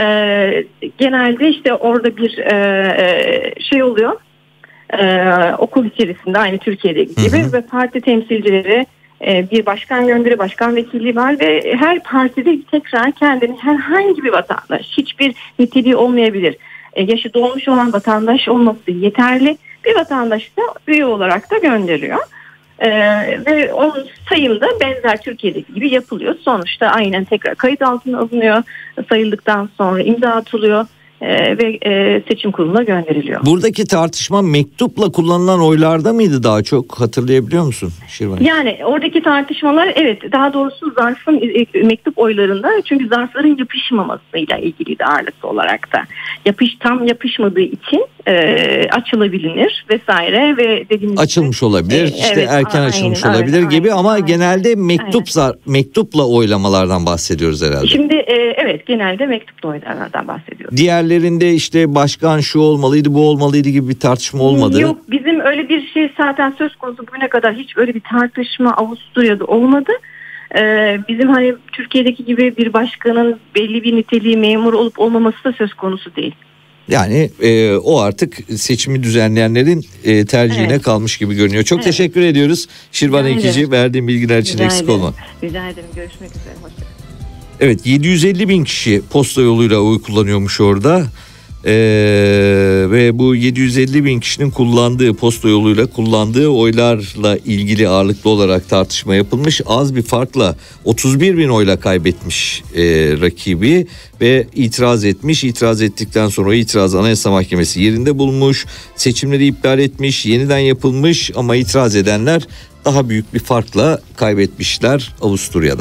Genelde işte orada bir şey oluyor. Okul içerisinde aynı Türkiye'deki gibi ve parti temsilcileri, bir başkan gönderi, başkan vekili var ve her partide tekrar kendini herhangi bir vatandaş, hiçbir niteliği olmayabilir, yaşı dolmuş olan vatandaş olması yeterli, bir vatandaş da üye olarak da gönderiyor. Ve onun sayımda benzer Türkiye'deki gibi yapılıyor. Sonuçta aynen tekrar kayıt altına alınıyor, sayıldıktan sonra imza atılıyor ve seçim kuruluna gönderiliyor. Buradaki tartışma mektupla kullanılan oylarda mıydı daha çok, hatırlayabiliyor musun Şirvan? Yani oradaki tartışmalar, evet, daha doğrusu zarfın mektup oylarında, çünkü zarfların yapışmamasıyla ilgili de ağırlıklı olarak da tam yapışmadığı için açılabilir vesaire ve dediğimiz açılmış olabilir, işte erken açılmış olabilir gibi, ama genelde mektupla oylamalardan bahsediyoruz herhalde. Şimdi evet, genelde mektupla oylardan bahsediyoruz. Diğerlerinde işte başkan şu olmalıydı, bu olmalıydı gibi bir tartışma olmadı. Yok, bizim öyle bir şey zaten söz konusu bugüne kadar hiç öyle bir tartışma Avusturya'da olmadı. Bizim hani Türkiye'deki gibi bir başkanın belli bir niteliği, memur olup olmaması da söz konusu değil. Yani o artık seçimi düzenleyenlerin tercihine kalmış gibi görünüyor. Çok teşekkür ediyoruz Şirvan Ekici, verdiğin bilgiler için eksik olma. Rica ederim, görüşmek üzere, hoşçakalın. Evet, 750 bin kişi posta yoluyla oy kullanıyormuş orada. Ve bu 750 bin kişinin posta yoluyla kullandığı oylarla ilgili ağırlıklı olarak tartışma yapılmış. Az bir farkla 31 bin oyla kaybetmiş rakibi ve itiraz etmiş. İtiraz ettikten sonra o itiraz Anayasa Mahkemesi yerinde bulmuş. Seçimleri iptal etmiş, yeniden yapılmış, ama itiraz edenler daha büyük bir farkla kaybetmişler Avusturya'da.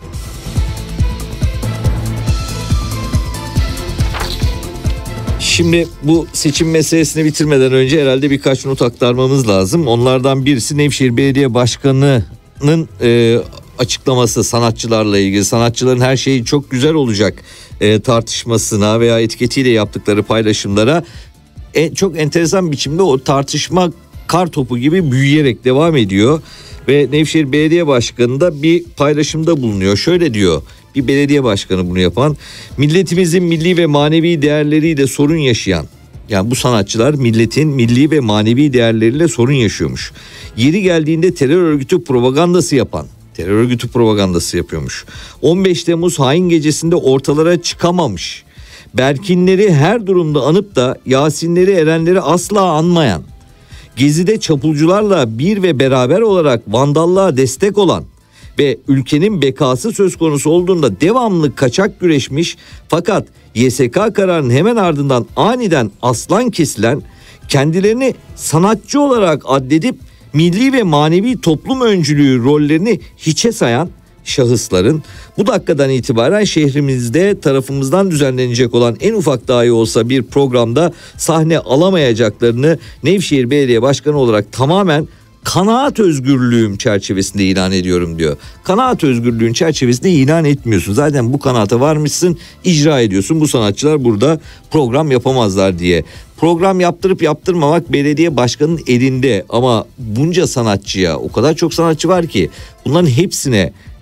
Şimdi bu seçim meselesini bitirmeden önce herhalde birkaç not aktarmamız lazım. Onlardan birisi Nevşehir Belediye Başkanı'nın açıklaması sanatçılarla ilgili. Sanatçıların her şeyi çok güzel olacak tartışmasına veya etiketiyle yaptıkları paylaşımlara çok enteresan biçimde o tartışma kar topu gibi büyüyerek devam ediyor. Ve Nevşehir Belediye Başkanı da bir paylaşımda bulunuyor. Şöyle diyor bir belediye başkanı bunu yapan: milletimizin milli ve manevi değerleriyle sorun yaşayan, yani bu sanatçılar milletin milli ve manevi değerleriyle sorun yaşıyormuş. Yeri geldiğinde terör örgütü propagandası yapıyormuş. 15 Temmuz hain gecesinde ortalara çıkamamış. Berkinleri her durumda anıp da Yasinleri, Erenleri asla anmayan, Gezi'de çapulcularla bir ve beraber olarak vandallığa destek olan ve ülkenin bekası söz konusu olduğunda devamlı kaçak güreşmiş, fakat YSK kararının hemen ardından aniden aslan kesilen, kendilerini sanatçı olarak addedip milli ve manevi toplum öncülüğü rollerini hiçe sayan şahısların bu dakikadan itibaren şehrimizde tarafımızdan düzenlenecek olan en ufak dahi olsa bir programda sahne alamayacaklarını Nevşehir Belediye Başkanı olarak tamamen kanaat özgürlüğüm çerçevesinde ilan ediyorum diyor. Kanaat özgürlüğün çerçevesinde ilan etmiyorsun. Zaten bu kanaata varmışsın, icra ediyorsun. Bu sanatçılar burada program yapamazlar diye. Program yaptırıp yaptırmamak belediye başkanının elinde, ama bunca sanatçıya, o kadar çok sanatçı var ki bunların hepsine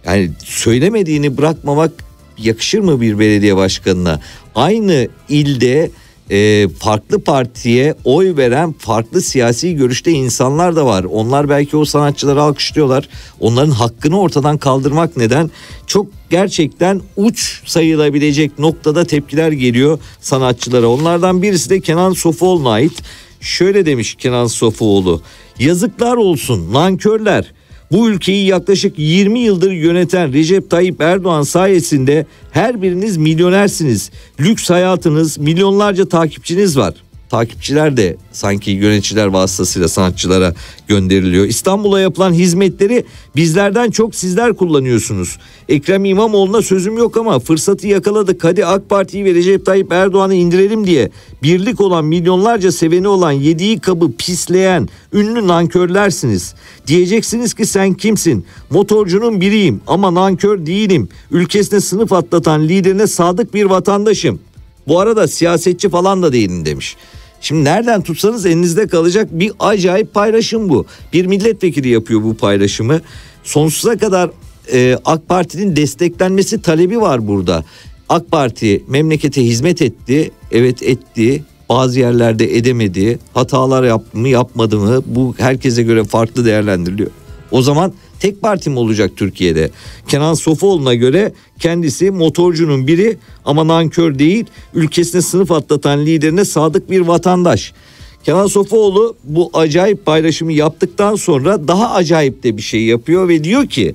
Yani söylemediğini bırakmamak yakışır mı bir belediye başkanına? Aynı ilde farklı partiye oy veren farklı siyasi görüşte insanlar da var. Onlar belki o sanatçıları alkışlıyorlar. Onların hakkını ortadan kaldırmak neden? Çok gerçekten uç sayılabilecek noktada tepkiler geliyor sanatçılara. Onlardan birisi de Kenan Sofuoğlu'na ait. Şöyle demiş Kenan Sofuoğlu: yazıklar olsun nankörler. Bu ülkeyi yaklaşık 20 yıldır yöneten Recep Tayyip Erdoğan sayesinde her biriniz milyonersiniz. Lüks hayatınız, milyonlarca takipçiniz var. Takipçiler de sanki yöneticiler vasıtasıyla sanatçılara gönderiliyor. İstanbul'a yapılan hizmetleri bizlerden çok sizler kullanıyorsunuz. Ekrem İmamoğlu'na sözüm yok ama fırsatı yakaladık. Hadi AK Parti'yi ve Recep Tayyip Erdoğan'ı indirelim diye birlik olan, milyonlarca seveni olan, yediği kabı pisleyen ünlü nankörlersiniz. Diyeceksiniz ki sen kimsin? Motorcunun biriyim ama nankör değilim. Ülkesine sınıf atlatan liderine sadık bir vatandaşım. Bu arada siyasetçi falan da değilim demiş. Şimdi nereden tutsanız elinizde kalacak bir acayip paylaşım bu. Bir milletvekili yapıyor bu paylaşımı. Sonsuza kadar AK Parti'nin desteklenmesi talebi var burada. AK Parti memlekete hizmet etti. Evet etti. Bazı yerlerde edemedi. Hatalar yaptı mı yapmadı mı? Bu herkese göre farklı değerlendiriliyor. O zaman tek parti mi olacak Türkiye'de? Kenan Sofuoğlu'na göre kendisi motorcunun biri ama nankör değil, ülkesine sınıf atlatan liderine sadık bir vatandaş. Kenan Sofuoğlu bu acayip paylaşımı yaptıktan sonra daha acayip de bir şey yapıyor ve diyor ki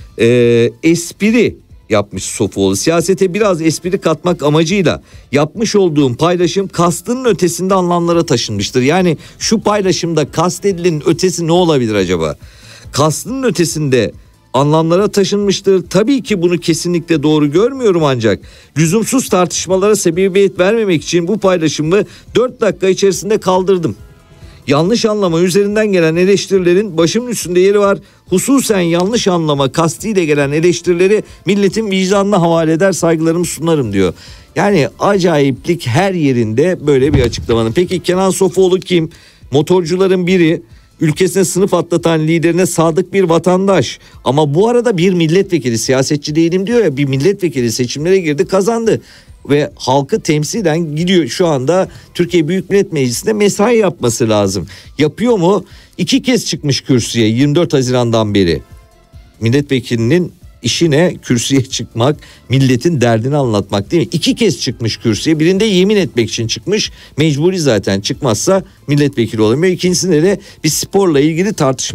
espri yapmış Sofuoğlu. Siyasete biraz espri katmak amacıyla yapmış olduğum paylaşım kastının ötesinde anlamlara taşınmıştır. Yani şu paylaşımda kastedilenin ötesi ne olabilir acaba? Kastının ötesinde anlamlara taşınmıştır. Tabii ki bunu kesinlikle doğru görmüyorum ancak lüzumsuz tartışmalara sebebiyet vermemek için bu paylaşımı 4 dakika içerisinde kaldırdım. Yanlış anlama üzerinden gelen eleştirilerin başımın üstünde yeri var. Hususen yanlış anlama kastiyle gelen eleştirileri milletin vicdanına havale eder, saygılarımı sunarım diyor. Yani acayiplik her yerinde böyle bir açıklamanın. Peki Kenan Sofuoğlu kim? Motorcuların biri. Ülkesine sınıf atlatan liderine sadık bir vatandaş. Ama bu arada bir milletvekili, siyasetçi değilim diyor ya, bir milletvekili seçimlere girdi, kazandı. Ve halkı temsilen gidiyor şu anda Türkiye Büyük Millet Meclisi'nde mesai yapması lazım. Yapıyor mu? 2 kez çıkmış kürsüye 24 Haziran'dan beri. Milletvekilinin işi ne? Kürsüye çıkmak, milletin derdini anlatmak değil mi? 2 kez çıkmış kürsüye. Birinde yemin etmek için çıkmış. Mecburi zaten, çıkmazsa milletvekili olamıyor. İkincisinde de bir sporla ilgili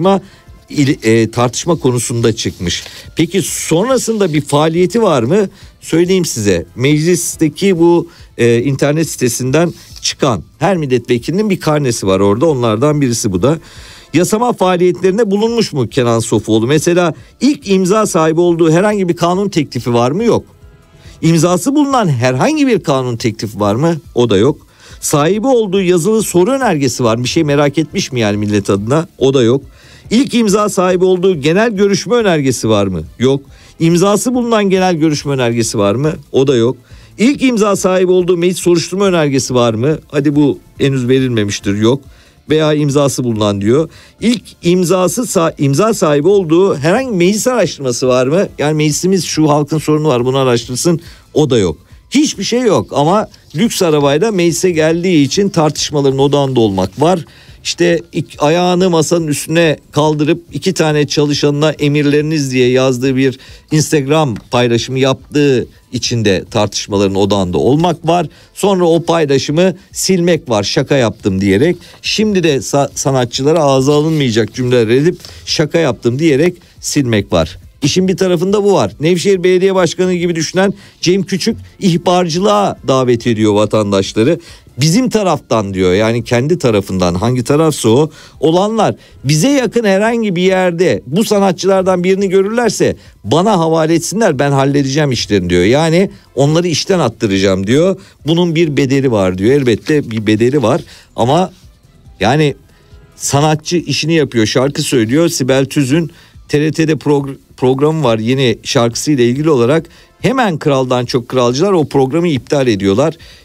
tartışma konusunda çıkmış. Peki sonrasında bir faaliyeti var mı? Söyleyeyim size. Meclisteki bu internet sitesinden çıkan her milletvekilinin bir karnesi var orada. Onlardan birisi bu da. Yasama faaliyetlerinde bulunmuş mu Kenan Sofuoğlu? Mesela ilk imza sahibi olduğu herhangi bir kanun teklifi var mı? Yok. İmzası bulunan herhangi bir kanun teklifi var mı? O da yok. Sahibi olduğu yazılı soru önergesi var. Bir şey merak etmiş mi yani millet adına? O da yok. İlk imza sahibi olduğu genel görüşme önergesi var mı? Yok. İmzası bulunan genel görüşme önergesi var mı? O da yok. İlk imza sahibi olduğu meclis soruşturma önergesi var mı? Hadi bu henüz verilmemiştir. Yok. Veya imzası bulunan diyor. İlk imza sahibi olduğu herhangi meclis araştırması var mı? Yani meclisimiz şu halkın sorunu var, bunu araştırsın. O da yok. Hiçbir şey yok ama lüks arabayla meclise geldiği için tartışmaların odağında olmak var. İşte ayağını masanın üstüne kaldırıp 2 tane çalışanına emirleriniz diye yazdığı bir Instagram paylaşımı yaptığı içinde tartışmaların odağında olmak var. Sonra o paylaşımı silmek var, şaka yaptım diyerek. Şimdi de sanatçılara ağza alınmayacak cümleler edip şaka yaptım diyerek silmek var. İşin bir tarafında bu var. Nevşehir Belediye Başkanı gibi düşünen Cem Küçük ihbarcılığa davet ediyor vatandaşları. Bizim taraftan diyor, yani kendi tarafından, hangi tarafsa o olanlar bize yakın herhangi bir yerde bu sanatçılardan birini görürlerse bana havale etsinler, ben halledeceğim işlerini diyor. Yani onları işten attıracağım diyor. Bunun bir bedeli var diyor. Elbette bir bedeli var ama yani sanatçı işini yapıyor, şarkı söylüyor. Sibel Tüz'ün TRT'de programı var yeni şarkısıyla ilgili olarak. Hemen Kraldan Çok Kralcılar o programı iptal ediyorlar.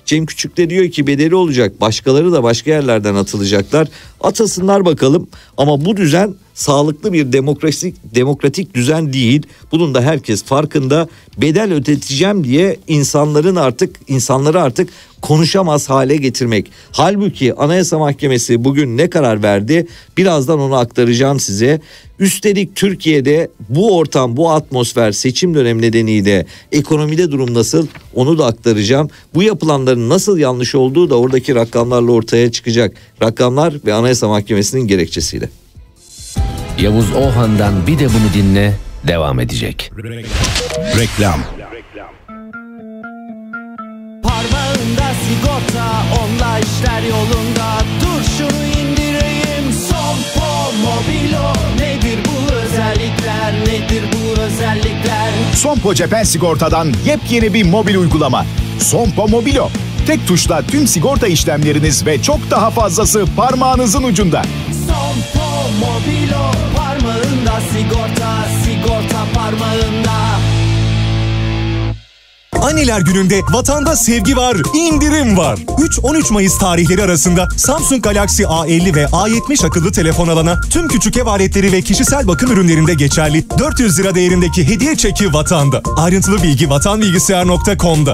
Cem Küçük de diyor ki bedeli olacak. Başkaları da başka yerlerden atılacaklar. Atasınlar bakalım. Ama bu düzen sağlıklı bir demokratik düzen değil. Bunun da herkes farkında. Bedel ödeteceğim diye insanları artık konuşamaz hale getirmek. Halbuki Anayasa Mahkemesi bugün ne karar verdi? Birazdan onu aktaracağım size. Üstelik Türkiye'de bu ortam, bu atmosfer, seçim dönemi nedeniyle ekonomide durum nasıl? Onu da aktaracağım. Bu yapılanların nasıl yanlış olduğu da oradaki rakamlarla ortaya çıkacak. Rakamlar ve Anayasa Mahkemesi'nin gerekçesiyle. Yavuz Ohan'dan bir de bunu dinle devam edecek. Reklam. Parmağında sigorta, onunla işler yolunda. Dur şunu indireyim, Sompo Mobilo. Nedir bu özellikler, nedir bu özellikler? Sompo Cephen Sigorta'dan yepyeni bir mobil uygulama. Sompo Mobilo. Tek tuşla tüm sigorta işlemleriniz ve çok daha fazlası parmağınızın ucunda. Sompo Mobilo, parmağında sigorta, sigorta parmağında. Anneler Günü'nde vatanda sevgi var, indirim var. 3-13 Mayıs tarihleri arasında Samsung Galaxy A50 ve A70 akıllı telefon alana tüm küçük ev aletleri ve kişisel bakım ürünlerinde geçerli. 400 lira değerindeki hediye çeki vatanda. Ayrıntılı bilgi vatanbilgisayar.com'da.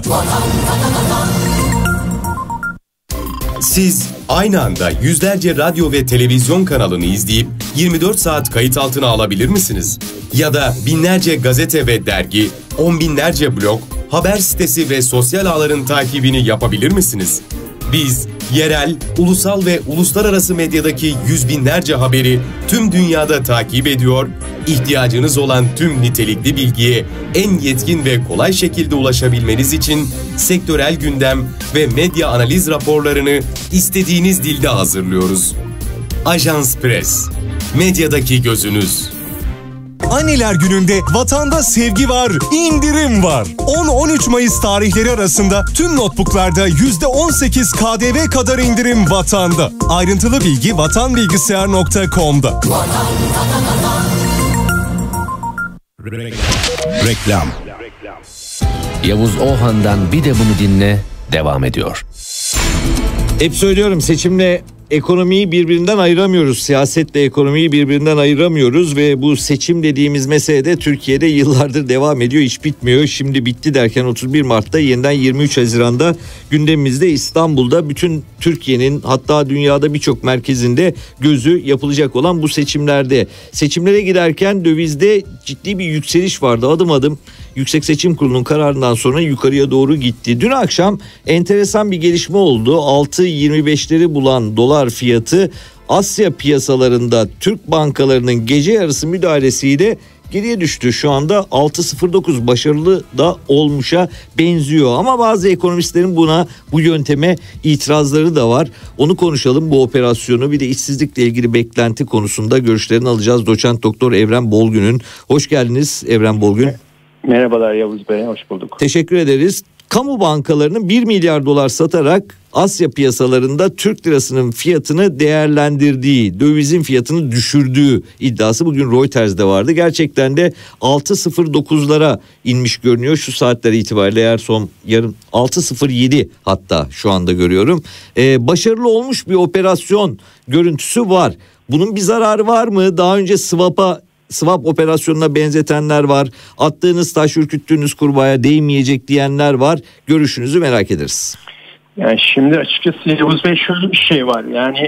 Siz aynı anda yüzlerce radyo ve televizyon kanalını izleyip 24 saat kayıt altına alabilir misiniz? Ya da binlerce gazete ve dergi, on binlerce blog, haber sitesi ve sosyal ağların takibini yapabilir misiniz? Biz yerel, ulusal ve uluslararası medyadaki yüz binlerce haberi tüm dünyada takip ediyor, ihtiyacınız olan tüm nitelikli bilgiye en yetkin ve kolay şekilde ulaşabilmeniz için sektörel gündem ve medya analiz raporlarını istediğiniz dilde hazırlıyoruz. Ajans Press, medyadaki gözünüz. Anneler Günü'nde vatanda sevgi var, indirim var. 10-13 Mayıs tarihleri arasında tüm notebooklarda %18 KDV kadar indirim vatanda. Ayrıntılı bilgi vatanbilgisayar.com'da. Reklam. Yavuz Ohan'dan bir de bunu dinle devam ediyor. Hep söylüyorum, seçimle ekonomiyi birbirinden ayıramıyoruz. Siyasetle ekonomiyi birbirinden ayıramıyoruz ve bu seçim dediğimiz mesele de Türkiye'de yıllardır devam ediyor. Hiç bitmiyor. Şimdi bitti derken 31 Mart'ta yeniden 23 Haziran'da gündemimizde İstanbul'da bütün Türkiye'nin, hatta dünyada birçok merkezinde gözü yapılacak olan bu seçimlerde. Seçimlere giderken dövizde ciddi bir yükseliş vardı. Adım adım Yüksek Seçim Kurulu'nun kararından sonra yukarıya doğru gitti. Dün akşam enteresan bir gelişme oldu. 6.25'leri bulan dolar fiyatı Asya piyasalarında Türk bankalarının gece yarısı müdahalesiyle geriye düştü. Şu anda 6.09, başarılı da olmuşa benziyor. Ama bazı ekonomistlerin bu yönteme itirazları da var. Onu konuşalım, bu operasyonu, bir de işsizlikle ilgili beklenti konusunda görüşlerini alacağız. Doçent Doktor Evren Bolgün'ün. Hoş geldiniz Evren Bolgün. Merhabalar Yavuz Bey, hoş bulduk. Teşekkür ederiz. Kamu bankalarının 1 milyar dolar satarak Asya piyasalarında Türk lirasının fiyatını değerlendirdiği, dövizin fiyatını düşürdüğü iddiası bugün Reuters'de vardı. Gerçekten de 6.09'lara inmiş görünüyor şu saatler itibariyle, eğer yarın 6.07 hatta şu anda görüyorum. Başarılı olmuş bir operasyon görüntüsü var. Bunun bir zararı var mı? Daha önce swap operasyonuna benzetenler var. Attığınız taş, ürküttüğünüz kurbağaya değmeyecek diyenler var. Görüşünüzü merak ederiz. Yani şimdi açıkçası Yavuz Bey, şöyle bir şey var. Yani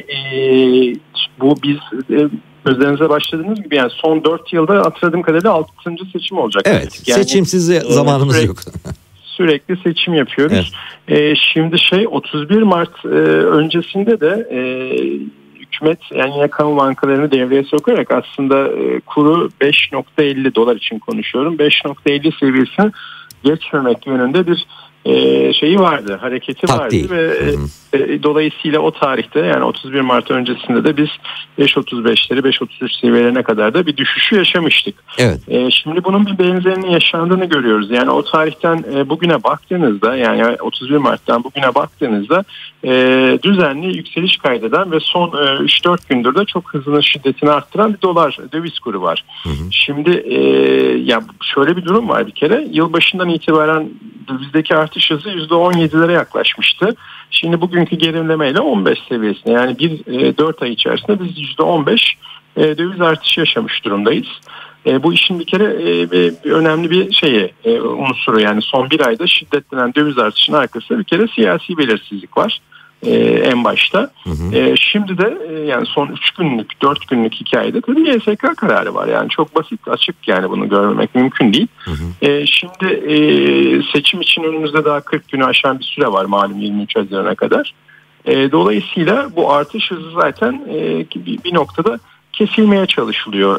bu biz gözlerinize başladığınız gibi, yani son 4 yılda hatırladığım kadarıyla 6. seçim olacak. Evet, yani, seçimsiz zamanımız yok. Sürekli seçim yapıyoruz. Evet. Şimdi 31 Mart öncesinde de hükümet, yani yine kamu bankalarını devreye sokarak aslında kuru 5.50 dolar için konuşuyorum, 5.50 seviyesine geçmemek yönünde bir şeyi vardı, hareketi vardı ve dolayısıyla o tarihte, yani 31 Mart öncesinde de biz 5.35'leri 5.33 seviyelerine kadar da bir düşüşü yaşamıştık. Evet. Şimdi bunun bir benzerinin yaşandığını görüyoruz. Yani o tarihten bugüne baktığınızda, yani 31 Mart'tan bugüne baktığınızda düzenli yükseliş kaydeden ve son 3-4 gündür de çok hızlı şiddetini arttıran bir dolar döviz kuru var. Şimdi ya şöyle bir durum var bir kere. Yılbaşından itibaren dövizdeki artış artış hızı %17'lere yaklaşmıştı. Şimdi bugünkü gerilemeyle 15 seviyesine, yani 4 ay içerisinde biz %15 döviz artışı yaşamış durumdayız. Bu işin bir kere önemli bir unsuru, yani son bir ayda şiddetlenen döviz artışının arkasında bir kere siyasi belirsizlik var. En başta. Şimdi de yani son 3 günlük 4 günlük hikayede tabii YSK kararı var. Yani çok basit, açık, yani bunu görmemek mümkün değil. Şimdi seçim için önümüzde daha 40 günü aşan bir süre var malum, 23 Haziran'a kadar. Dolayısıyla bu artış hızı zaten bir noktada kesilmeye çalışılıyor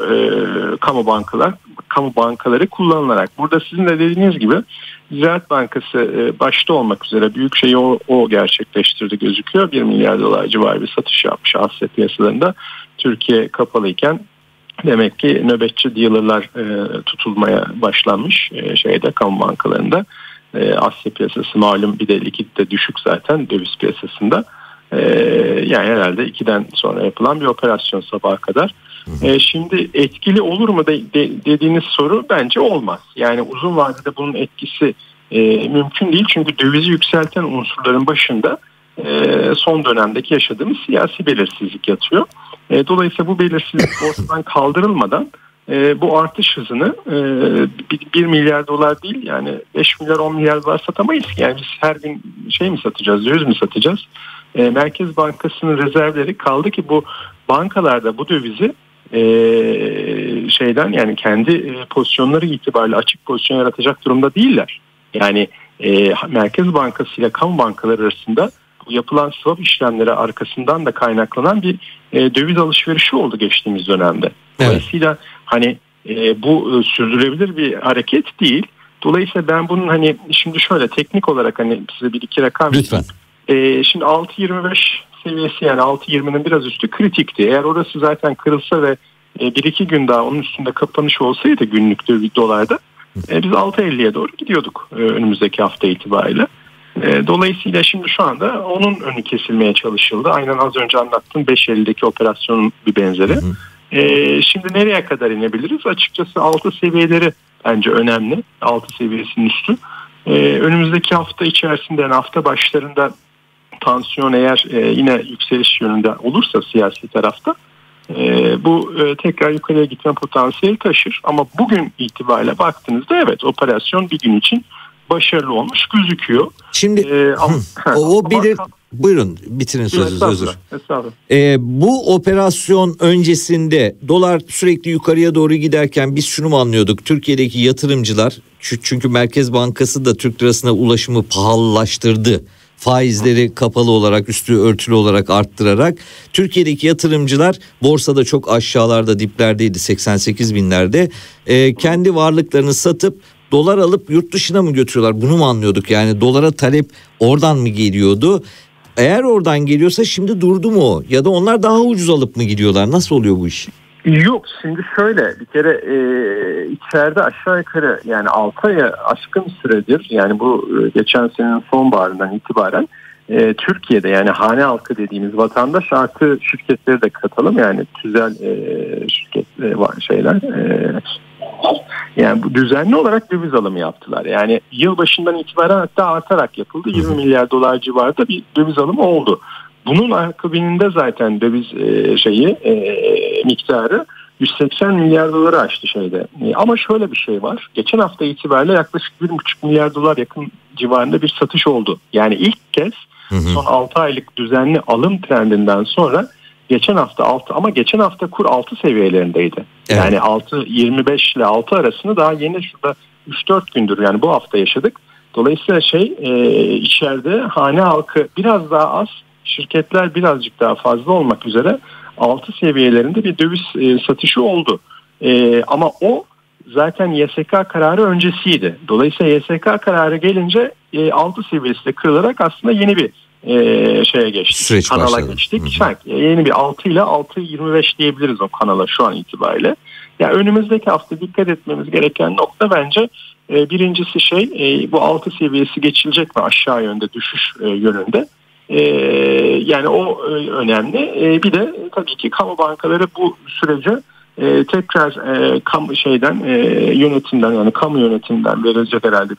kamu bankaları kullanılarak. Burada sizin de dediğiniz gibi Ziraat Bankası başta olmak üzere büyük şeyi o gerçekleştirdi gözüküyor. 1 milyar dolar civarı bir satış yapmış Asya piyasalarında. Türkiye kapalıyken demek ki nöbetçi dealerlar tutulmaya başlanmış kamu bankalarında. Asya piyasası malum, bir de likidite düşük zaten döviz piyasasında. Yani herhalde 2'den sonra yapılan bir operasyon sabaha kadar. Şimdi etkili olur mu dediğiniz soru, bence olmaz. Yani uzun vadede bunun etkisi mümkün değil. Çünkü dövizi yükselten unsurların başında son dönemdeki yaşadığımız siyasi belirsizlik yatıyor. Dolayısıyla bu belirsizlik ortadan kaldırılmadan bu artış hızını 1 milyar dolar değil, yani 5 milyar 10 milyar dolar satamayız. Yani biz her gün mi satacağız, döviz mi satacağız? Merkez Bankası'nın rezervleri kaldı ki bu bankalarda bu dövizi yani kendi pozisyonları itibariyle açık pozisyon yaratacak durumda değiller. Yani Merkez Bankası ile kamu bankaları arasında bu yapılan swap işlemleri arkasından da kaynaklanan bir döviz alışverişi oldu geçtiğimiz dönemde. Dolayısıyla bu sürdürülebilir bir hareket değil. Dolayısıyla ben bunun şimdi şöyle teknik olarak size bir iki rakam lütfen. Şimdi 6.25 seviyesi, yani 6.20'nin biraz üstü kritikti. Eğer orası zaten kırılsa ve 1-2 gün daha onun üstünde kapanış olsaydı günlük dolarda biz 6.50'ye doğru gidiyorduk önümüzdeki hafta itibariyle. Dolayısıyla şimdi şu anda onun önü kesilmeye çalışıldı. Aynen az önce anlattığım 5.50'deki operasyonun bir benzeri. Şimdi nereye kadar inebiliriz? Açıkçası 6 seviyeleri bence önemli. 6 seviyesinin üstü. Önümüzdeki hafta içerisinde, yani hafta başlarında tansiyon eğer yine yükseliş yönünde olursa siyasi tarafta bu tekrar yukarıya gitme potansiyeli taşır. Ama bugün itibariyle baktığınızda evet, operasyon bir gün için başarılı olmuş gözüküyor. Şimdi buyurun bitirin sözünüzü, özür. Bu operasyon öncesinde dolar sürekli yukarıya doğru giderken biz şunu mu anlıyorduk? Türkiye'deki yatırımcılar, çünkü Merkez Bankası da Türk lirasına ulaşımı pahalılaştırdı. Faizleri kapalı olarak, üstü örtülü olarak arttırarak Türkiye'deki yatırımcılar borsada çok aşağılarda, diplerdeydi, 88 binlerde, kendi varlıklarını satıp dolar alıp yurt dışına mı götürüyorlar? Bunu mu anlıyorduk? Yani dolara talep oradan mı geliyordu? Eğer oradan geliyorsa şimdi durdu mu o? Ya da onlar daha ucuz alıp mı gidiyorlar? Nasıl oluyor bu iş? Yok, şimdi şöyle bir kere içeride aşağı yukarı yani 6 aya aşkın süredir, yani bu geçen senenin sonbaharından itibaren Türkiye'de, yani hane halkı dediğimiz vatandaş artı şirketleri de katalım, yani tüzel şirket var yani bu düzenli olarak döviz alımı yaptılar. Yani yılbaşından itibaren hatta artarak yapıldı. 20 milyar dolar civarında bir döviz alımı oldu. Bunun akabininde zaten döviz miktarı 180 milyar doları aştı Ama şöyle bir şey var. Geçen hafta itibariyle yaklaşık 1,5 milyar dolar yakın civarında bir satış oldu. Yani ilk kez son 6 aylık düzenli alım trendinden sonra geçen hafta kur 6 seviyelerindeydi. Evet. Yani 25 ile 6 arasını daha yeni şurada 3-4 gündür, yani bu hafta yaşadık. Dolayısıyla içeride hane halkı biraz daha az, şirketler birazcık daha fazla olmak üzere 6 seviyelerinde bir döviz satışı oldu. Ama o zaten YSK kararı öncesiydi. Dolayısıyla YSK kararı gelince 6 seviyesi de kırılarak aslında yeni bir geçtik. Süreç kanala başladı. Geçtik. Yeni bir 6 ile 6.25 diyebiliriz o kanala şu an itibariyle. Yani önümüzdeki hafta dikkat etmemiz gereken nokta bence birincisi bu 6 seviyesi geçilecek mi aşağı yönde, düşüş yönünde. Yani o önemli. Bir de tabii ki kamu bankaları bu sürece tekrar yönetimden, yani kamu yönetiminden verilecek herhalde bir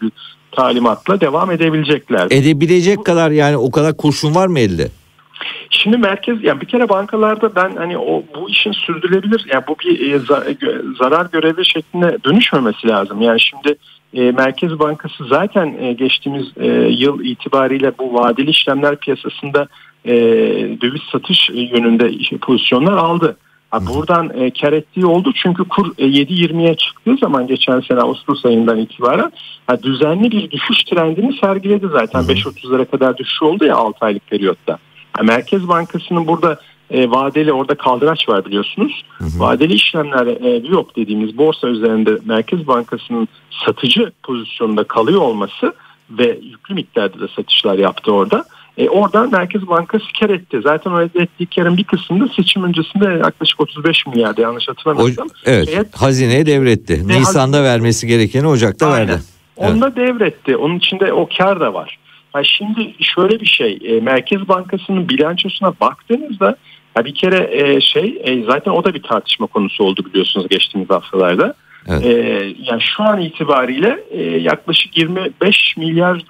talimatla devam edebilecekler. Edebilecek kadar, yani o kadar kurşun var mı elde? Şimdi merkez, yani bir kere bankalarda ben hani bu işin sürdürülebilir, yani bu bir zarar görevi şekline dönüşmemesi lazım. Yani şimdi Merkez Bankası zaten geçtiğimiz yıl itibariyle bu vadeli işlemler piyasasında döviz satış yönünde pozisyonlar aldı. Buradan kar ettiği oldu çünkü kur 7.20'ye çıktığı zaman geçen sene Ağustos ayından itibaren düzenli bir düşüş trendini sergiledi zaten. 5.30'lara kadar düşüş oldu ya 6 aylık periyotta. Merkez Bankası'nın burada vadeli, orada kaldıraç var biliyorsunuz. Vadeli işlemler yok dediğimiz borsa üzerinde Merkez Bankası'nın satıcı pozisyonunda kalıyor olması ve yüklü miktarda da satışlar yaptı orada. Oradan Merkez Bankası kar etti. Zaten o elde ettiği karın bir kısmını da seçim öncesinde yaklaşık 35 milyarda, yanlış hatırlamıyorsam. Evet, hazineye devretti. Nisan'da vermesi gerekeni Ocak'ta verdi. Onu da devretti. Onun içinde o kar da var. Şimdi şöyle bir şey, Merkez Bankası'nın bilançosuna baktığınızda bir kere zaten o da bir tartışma konusu oldu biliyorsunuz geçtiğimiz haftalarda. Evet. Yani şu an itibariyle yaklaşık 25 milyar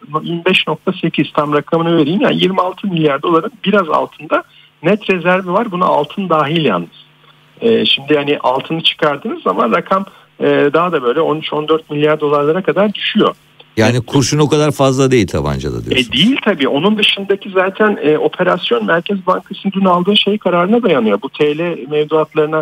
25.8 tam rakamını vereyim, yani 26 milyar doların biraz altında net rezervi var, buna altın dahil yalnız. Şimdi yani altını çıkardığınız zaman rakam daha da böyle 13-14 milyar dolarlara kadar düşüyor. Yani kurşun o kadar fazla değil tabancada diyorsunuz. Değil tabii. Onun dışındaki zaten operasyon Merkez Bankası'nın dün aldığı kararına dayanıyor. Bu TL mevduatlarına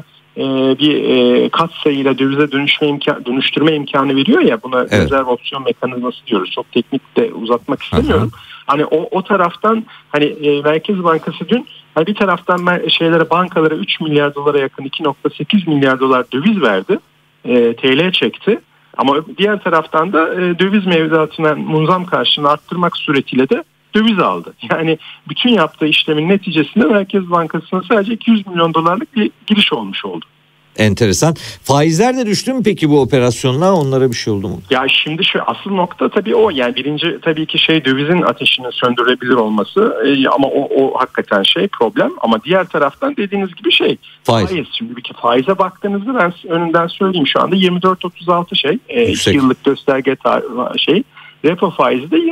bir kat sayıyla dövize dönüştürme imkanı veriyor ya, buna rezerv opsiyon mekanizması diyoruz. Çok teknik de uzatmak istemiyorum. Hani o taraftan hani Merkez Bankası dün bir taraftan bankalara 3 milyar dolara yakın 2.8 milyar dolar döviz verdi. TL çekti. Ama diğer taraftan da döviz mevduatına munzam karşılığını arttırmak suretiyle de döviz aldı. Yani bütün yaptığı işlemin neticesinde Merkez Bankası'na sadece 200 milyon dolarlık bir giriş olmuş oldu. Enteresan. Faizler de düştü mü peki bu operasyonla? Onlara bir şey oldu mu? Ya şimdi asıl nokta tabii o. Yani birinci tabii ki dövizin ateşini söndürebilir olması ama o hakikaten problem. Ama diğer taraftan dediğiniz gibi faiz. Şimdi bir faize baktığınızda ben önünden söyleyeyim, şu anda 24.36 2 yıllık gösterge repo faizi de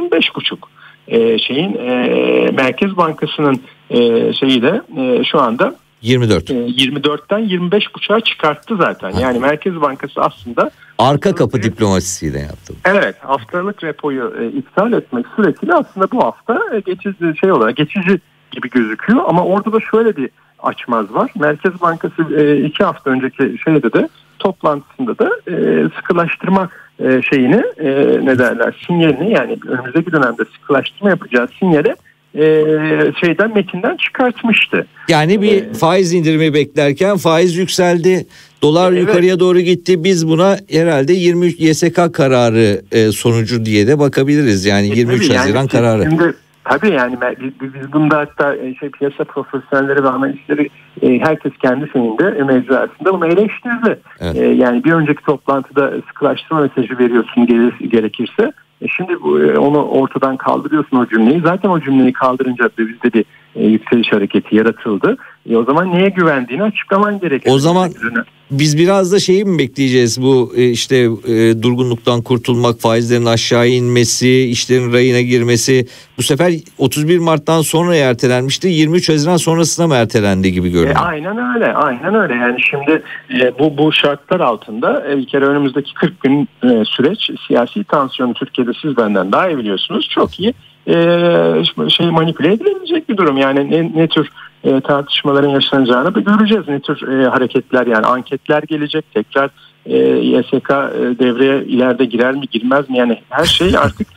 25.5. Merkez Bankası'nın şu anda 24'ten 25.5'a çıkarttı zaten. Yani Merkez Bankası aslında arka kapı diplomasisiyle yaptı. Evet, haftalık repoyu iptal etmek suretiyle aslında bu hafta geçici gibi gözüküyor ama orada da şöyle bir açmaz var. Merkez Bankası 2 hafta önceki de toplantısında da sıkılaştırma sinyalini, yani önümüzdeki dönemde sıkılaştırma yapacağı sinyali metinden çıkartmıştı. Yani bir faiz indirimi beklerken faiz yükseldi. Dolar yukarıya doğru gitti. Biz buna herhalde 23 YSK kararı sonucu diye de bakabiliriz. Yani 23 Haziran kararı. Şimdi tabii yani biz bunda hatta piyasa profesyonelleri ve analistleri herkes kendi şeyinde mecrasında bunu eleştirdi. Evet. Yani bir önceki toplantıda sıkılaştırma mesajı veriyorsun gerekirse. Şimdi onu ortadan kaldırıyorsun o cümleyi. Zaten o cümleyi kaldırınca bizde bir yükseliş hareketi yaratıldı. O zaman neye güvendiğini açıklaman gerekiyor. O zaman biz biraz da mi bekleyeceğiz? Bu durgunluktan kurtulmak, faizlerin aşağı inmesi, işlerin rayına girmesi. Bu sefer 31 Mart'tan sonra ertelenmişti. 23 Haziran sonrasına mı ertelendi gibi görünüyor? Aynen öyle. Aynen öyle. Yani şimdi bu şartlar altında bir kere önümüzdeki 40 gün süreç, siyasi tansiyonu Türkiye'de siz benden daha iyi biliyorsunuz. Çok iyi manipüle edilebilecek bir durum. Yani ne tür tartışmaların yaşanacağını da göreceğiz. Ne tür hareketler, yani anketler gelecek, tekrar YSK devreye ileride girer mi girmez mi, yani her şey artık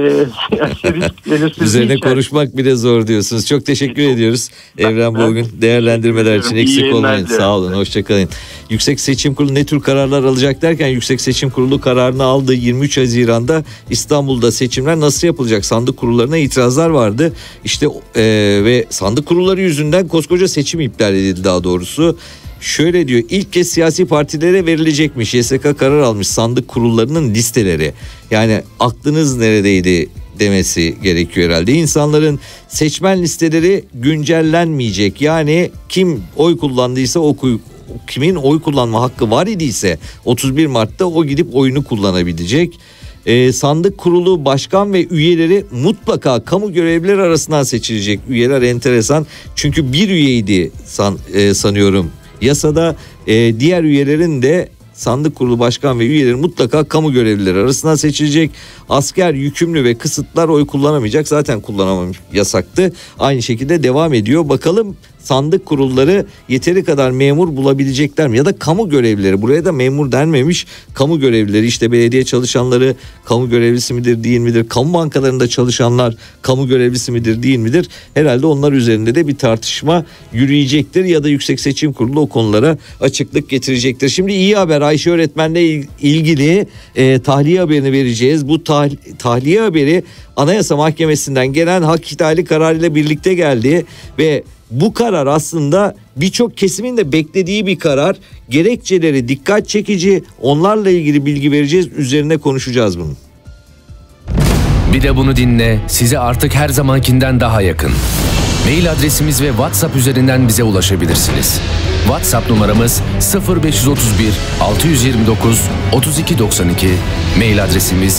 üzerine konuşmak bile zor diyorsunuz. Çok teşekkür ediyoruz Evren Boğgun, değerlendirmeler için. Eksik olmayın. Sağ olun. Hoşçakalın. Yüksek Seçim Kurulu ne tür kararlar alacak derken Yüksek Seçim Kurulu kararını aldı. 23 Haziran'da İstanbul'da seçimler nasıl yapılacak? Sandık kurullarına itirazlar vardı. Ve sandık kurulları yüzünden koskoca seçim iptal edildi daha doğrusu. Şöyle diyor, ilk kez siyasi partilere verilecekmiş, YSK karar almış sandık kurullarının listeleri. Yani aklınız neredeydi demesi gerekiyor herhalde. İnsanların seçmen listeleri güncellenmeyecek. Yani kim oy kullandıysa kimin oy kullanma hakkı var idiyse 31 Mart'ta o gidip oyunu kullanabilecek. sandık kurulu başkan ve üyeleri mutlaka kamu görevlileri arasından seçilecek. Üyeler enteresan çünkü bir üyeydi sanıyorum yasada, diğer üyelerin de sandık kurulu başkan ve üyeleri mutlaka kamu görevlileri arasından seçilecek. Asker, yükümlü ve kısıtlar oy kullanamayacak. Zaten kullanamamış, yasaktı. Aynı şekilde devam ediyor. Bakalım sandık kurulları yeteri kadar memur bulabilecekler mi? Ya da kamu görevlileri, buraya da memur denmemiş, kamu görevlileri, işte belediye çalışanları kamu görevlisi midir değil midir? Kamu bankalarında çalışanlar kamu görevlisi midir değil midir? Herhalde onlar üzerinde de bir tartışma yürüyecektir ya da Yüksek Seçim Kurulu o konulara açıklık getirecektir. Şimdi iyi haber, Ayşe öğretmenle ilgili tahliye haberini vereceğiz. Bu tahliye haberi Anayasa Mahkemesi'nden gelen hak ihlali kararıyla birlikte geldi ve bu karar aslında birçok kesimin de beklediği bir karar. Gerekçeleri dikkat çekici, onlarla ilgili bilgi vereceğiz, üzerine konuşacağız bunu. Bir de bunu dinle, size artık her zamankinden daha yakın. Mail adresimiz ve WhatsApp üzerinden bize ulaşabilirsiniz. WhatsApp numaramız 0531 629 3292. Mail adresimiz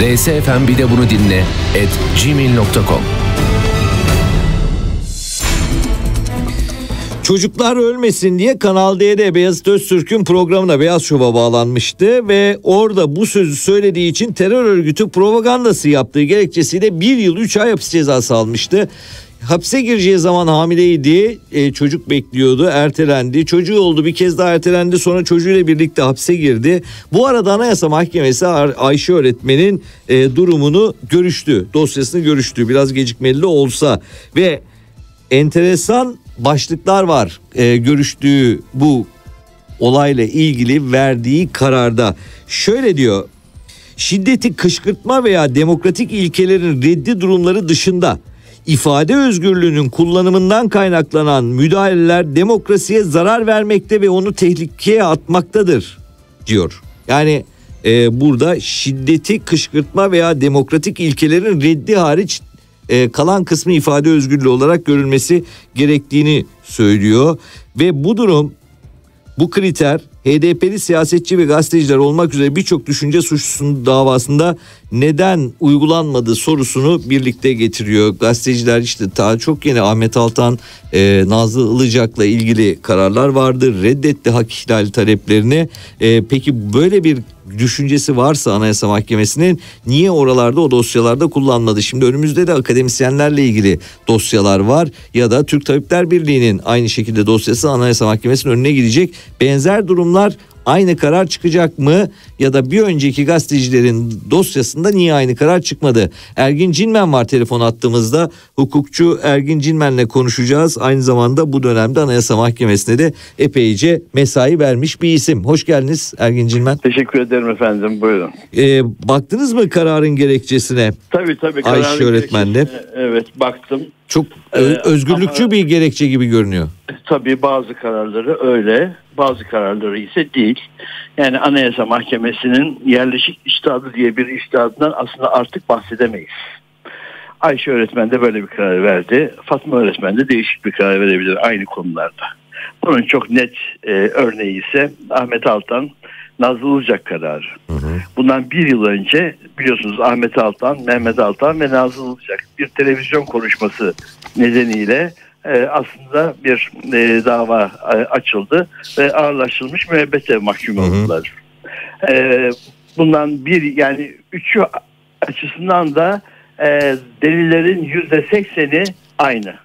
rsfmbidebunudinle@gmail.com. Çocuklar ölmesin diye Kanal D'de Beyazıt Öztürk'ün programına, Beyaz Şov'a bağlanmıştı ve orada bu sözü söylediği için terör örgütü propagandası yaptığı gerekçesiyle 1 yıl 3 ay hapis cezası almıştı. Hapse gireceği zaman hamileydi, çocuk bekliyordu, ertelendi, çocuğu oldu, bir kez daha ertelendi, sonra çocuğuyla birlikte hapse girdi. Bu arada Anayasa Mahkemesi Ayşe öğretmenin durumunu görüştü, dosyasını görüştü, biraz gecikmeli olsa ve enteresan başlıklar var görüştüğü bu olayla ilgili verdiği kararda. Şöyle diyor: şiddeti, kışkırtma veya demokratik ilkelerin reddi durumları dışında ifade özgürlüğünün kullanımından kaynaklanan müdahaleler demokrasiye zarar vermekte ve onu tehlikeye atmaktadır diyor. Yani burada şiddeti, kışkırtma veya demokratik ilkelerin reddi hariç kalan kısmı ifade özgürlüğü olarak görülmesi gerektiğini söylüyor. Ve bu durum, bu kriter HDP'li siyasetçi ve gazeteciler olmak üzere birçok düşünce suçlusunun davasında neden uygulanmadığı sorusunu birlikte getiriyor. Gazeteciler işte daha çok yeni Ahmet Altan, Nazlı Ilıcak'la ilgili kararlar vardı. Reddetti hak ihlali taleplerini. Peki böyle bir düşüncesi varsa Anayasa Mahkemesi'nin niye oralarda, o dosyalarda kullanmadı? Şimdi önümüzde de akademisyenlerle ilgili dosyalar var ya da Türk Tabipler Birliği'nin aynı şekilde dosyası Anayasa Mahkemesi'nin önüne gidecek. Benzer durumlar, aynı karar çıkacak mı ya da bir önceki gazetecilerin dosyasında niye aynı karar çıkmadı? Ergin Cinmen var telefon attığımızda. Hukukçu Ergin Cinmen'le konuşacağız. Aynı zamanda bu dönemde Anayasa Mahkemesi'ne de epeyce mesai vermiş bir isim. Hoş geldiniz Ergin Cinmen. Teşekkür ederim efendim, buyurun. Baktınız mı kararın gerekçesine? Tabii. Ayşe öğretmenle. Evet, baktım. Çok özgürlükçü bir gerekçe gibi görünüyor. Tabii bazı kararları öyle, bazı kararları ise değil. Yani Anayasa Mahkemesi'nin yerleşik içtihadı diye bir içtihadından aslında artık bahsedemeyiz. Ayşe öğretmen de böyle bir karar verdi. Fatma öğretmen de değişik bir karar verebilir aynı konularda. Bunun çok net örneği ise Ahmet Altan, Nazlı Ilıcak kararı. Bundan 1 yıl önce biliyorsunuz Ahmet Altan, Mehmet Altan ve Nazlı Ilıcak bir televizyon konuşması nedeniyle aslında bir dava açıldı ve ağırlaştırılmış müebbete mahkum oldular. Bundan üçü açısından da delillerin %80'i aynı.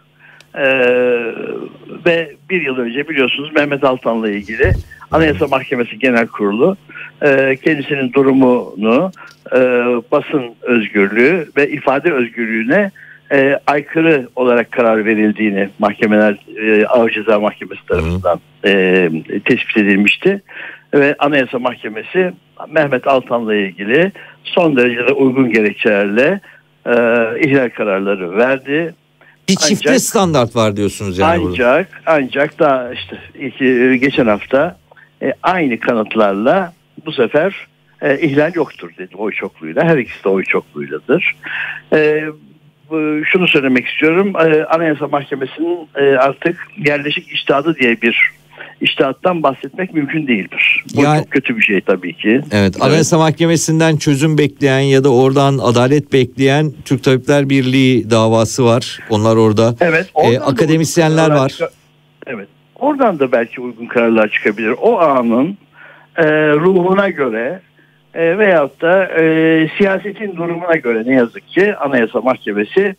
Ve 1 yıl önce biliyorsunuz Mehmet Altan'la ilgili Anayasa Mahkemesi Genel Kurulu kendisinin durumunu basın özgürlüğü ve ifade özgürlüğüne aykırı olarak karar verildiğini mahkemeler Ağır Ceza Mahkemesi tarafından tespit edilmişti. Ve Anayasa Mahkemesi Mehmet Altan'la ilgili son derece uygun gerekçelerle ihlal kararları verdi. Bir çifte standart var diyorsunuz yani. Ancak daha işte geçen hafta aynı kanıtlarla bu sefer ihlal yoktur dedi oy çokluğuyla. Her ikisi de oy çokluğuyladır. Şunu söylemek istiyorum. Anayasa Mahkemesi'nin artık yerleşik içtihadı diye bir içtihattan bahsetmek mümkün değildir. Bu Yani, çok kötü bir şey tabii ki. Evet, Anayasa Mahkemesi'nden çözüm bekleyen ya da oradan adalet bekleyen Türk Tabipler Birliği davası var. Onlar orada. Evet. Akademisyenler var. Evet. Oradan da belki uygun kararlar çıkabilir. O anın ruhuna göre veyahut da siyasetin durumuna göre ne yazık ki Anayasa Mahkemesi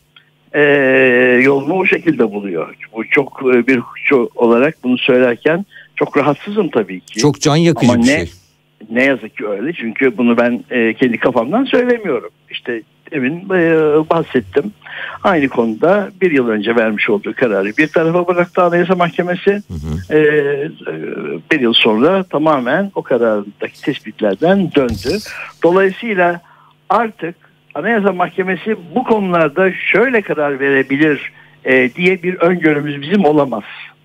yolunu o şekilde buluyor. Bu çok bir hukukçu olarak bunu söylerken çok rahatsızım tabii ki. Çok can yakıcı bir şey. Ne yazık ki öyle, çünkü bunu ben kendi kafamdan söylemiyorum. İşte demin bahsettim. Aynı konuda bir yıl önce vermiş olduğu kararı bir tarafa bıraktı Anayasa Mahkemesi. Bir yıl sonra tamamen o karardaki tespitlerden döndü. Dolayısıyla artık Anayasa Mahkemesi bu konularda şöyle karar verebilir diye bir öngörümüz bizim olamaz.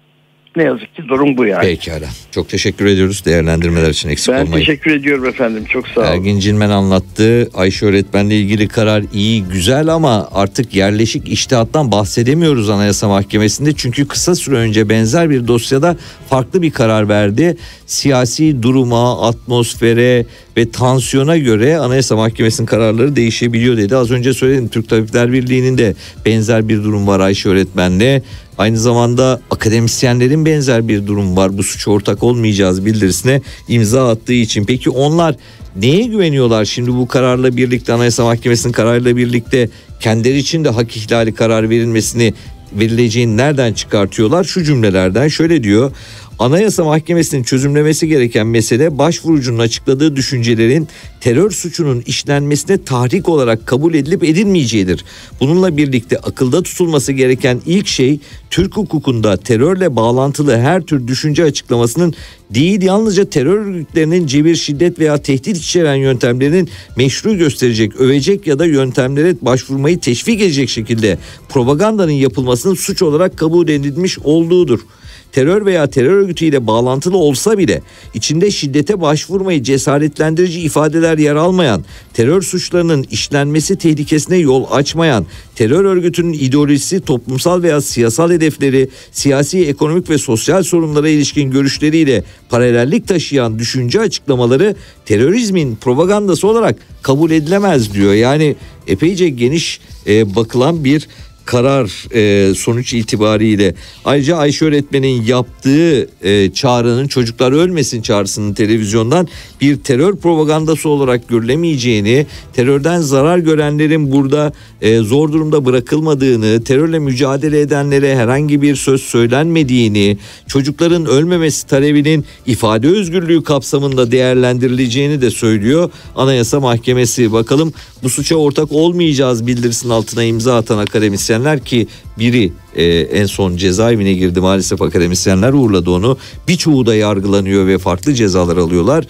Ne yazık ki durum bu yani. Pekala. Çok teşekkür ediyoruz değerlendirmeler için, eksik olmayın. Ben teşekkür ediyorum efendim. Çok sağ olun. Ergin Cilmen anlattı. Ayşe öğretmenle ilgili karar iyi, güzel ama artık yerleşik içtihattan bahsedemiyoruz Anayasa Mahkemesi'nde. Çünkü kısa süre önce benzer bir dosyada farklı bir karar verdi. Siyasi duruma, atmosfere ve tansiyona göre Anayasa Mahkemesi'nin kararları değişebiliyor dedi. Az önce söyledim, Türk Tabipler Birliği'nin de benzer bir durum var Ayşe öğretmenle. Aynı zamanda akademisyenlerin benzer bir durum var. Bu suça ortak olmayacağız bildirisine imza attığı için. Peki onlar neye güveniyorlar şimdi bu kararla birlikte, Anayasa Mahkemesi'nin kararıyla birlikte kendileri için de hak ihlali karar verileceğini nereden çıkartıyorlar? Şu cümlelerden. Şöyle diyor: Anayasa Mahkemesi'nin çözümlemesi gereken mesele başvurucunun açıkladığı düşüncelerin terör suçunun işlenmesine tahrik olarak kabul edilip edilmeyeceğidir. Bununla birlikte akılda tutulması gereken ilk şey, Türk hukukunda terörle bağlantılı her tür düşünce açıklamasının değil, yalnızca terör örgütlerinin cebir, şiddet veya tehdit içeren yöntemlerinin meşru gösterecek, övecek ya da yöntemlere başvurmayı teşvik edecek şekilde propagandanın yapılmasının suç olarak kabul edilmiş olduğudur. Terör veya terör örgütüyle bağlantılı olsa bile içinde şiddete başvurmayı cesaretlendirici ifadeler yer almayan, terör suçlarının işlenmesi tehlikesine yol açmayan, terör örgütünün ideolojisi, toplumsal veya siyasal hedefleri, siyasi, ekonomik ve sosyal sorunlara ilişkin görüşleriyle paralellik taşıyan düşünce açıklamaları terörizmin propagandası olarak kabul edilemez diyor. Yani epeyce geniş bakılan bir karar sonuç itibariyle. Ayrıca Ayşe öğretmenin yaptığı çağrının, çocuklar ölmesin çağrısının televizyondan bir terör propagandası olarak görülemeyeceğini, terörden zarar görenlerin burada zor durumda bırakılmadığını, terörle mücadele edenlere herhangi bir söz söylenmediğini, çocukların ölmemesi talebinin ifade özgürlüğü kapsamında değerlendirileceğini de söylüyor Anayasa Mahkemesi. Bakalım bu suça ortak olmayacağız bildirisinin altına imza atan akademisyenler, ki biri en son cezaevine girdi maalesef, akademisyenler uğurladı onu. Birçoğu da yargılanıyor ve farklı cezalar alıyorlar.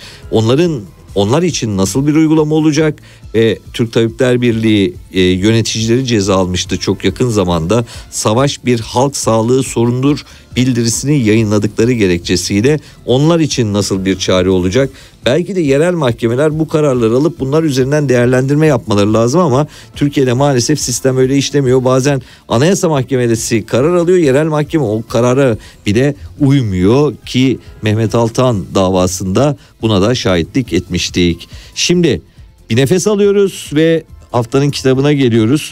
Onlar için nasıl bir uygulama olacak? Türk Tabipler Birliği yöneticileri ceza almıştı çok yakın zamanda. Savaş bir halk sağlığı sorunudur bildirisini yayınladıkları gerekçesiyle onlar için nasıl bir çare olacak? Belki de yerel mahkemeler bu kararları alıp bunlar üzerinden değerlendirme yapmaları lazım ama Türkiye'de maalesef sistem öyle işlemiyor. Bazen Anayasa Mahkemesi karar alıyor, yerel mahkeme o karara bile uymuyor ki Mehmet Altan davasında buna da şahitlik etmiştik. Şimdi bir nefes alıyoruz ve haftanın kitabına geliyoruz.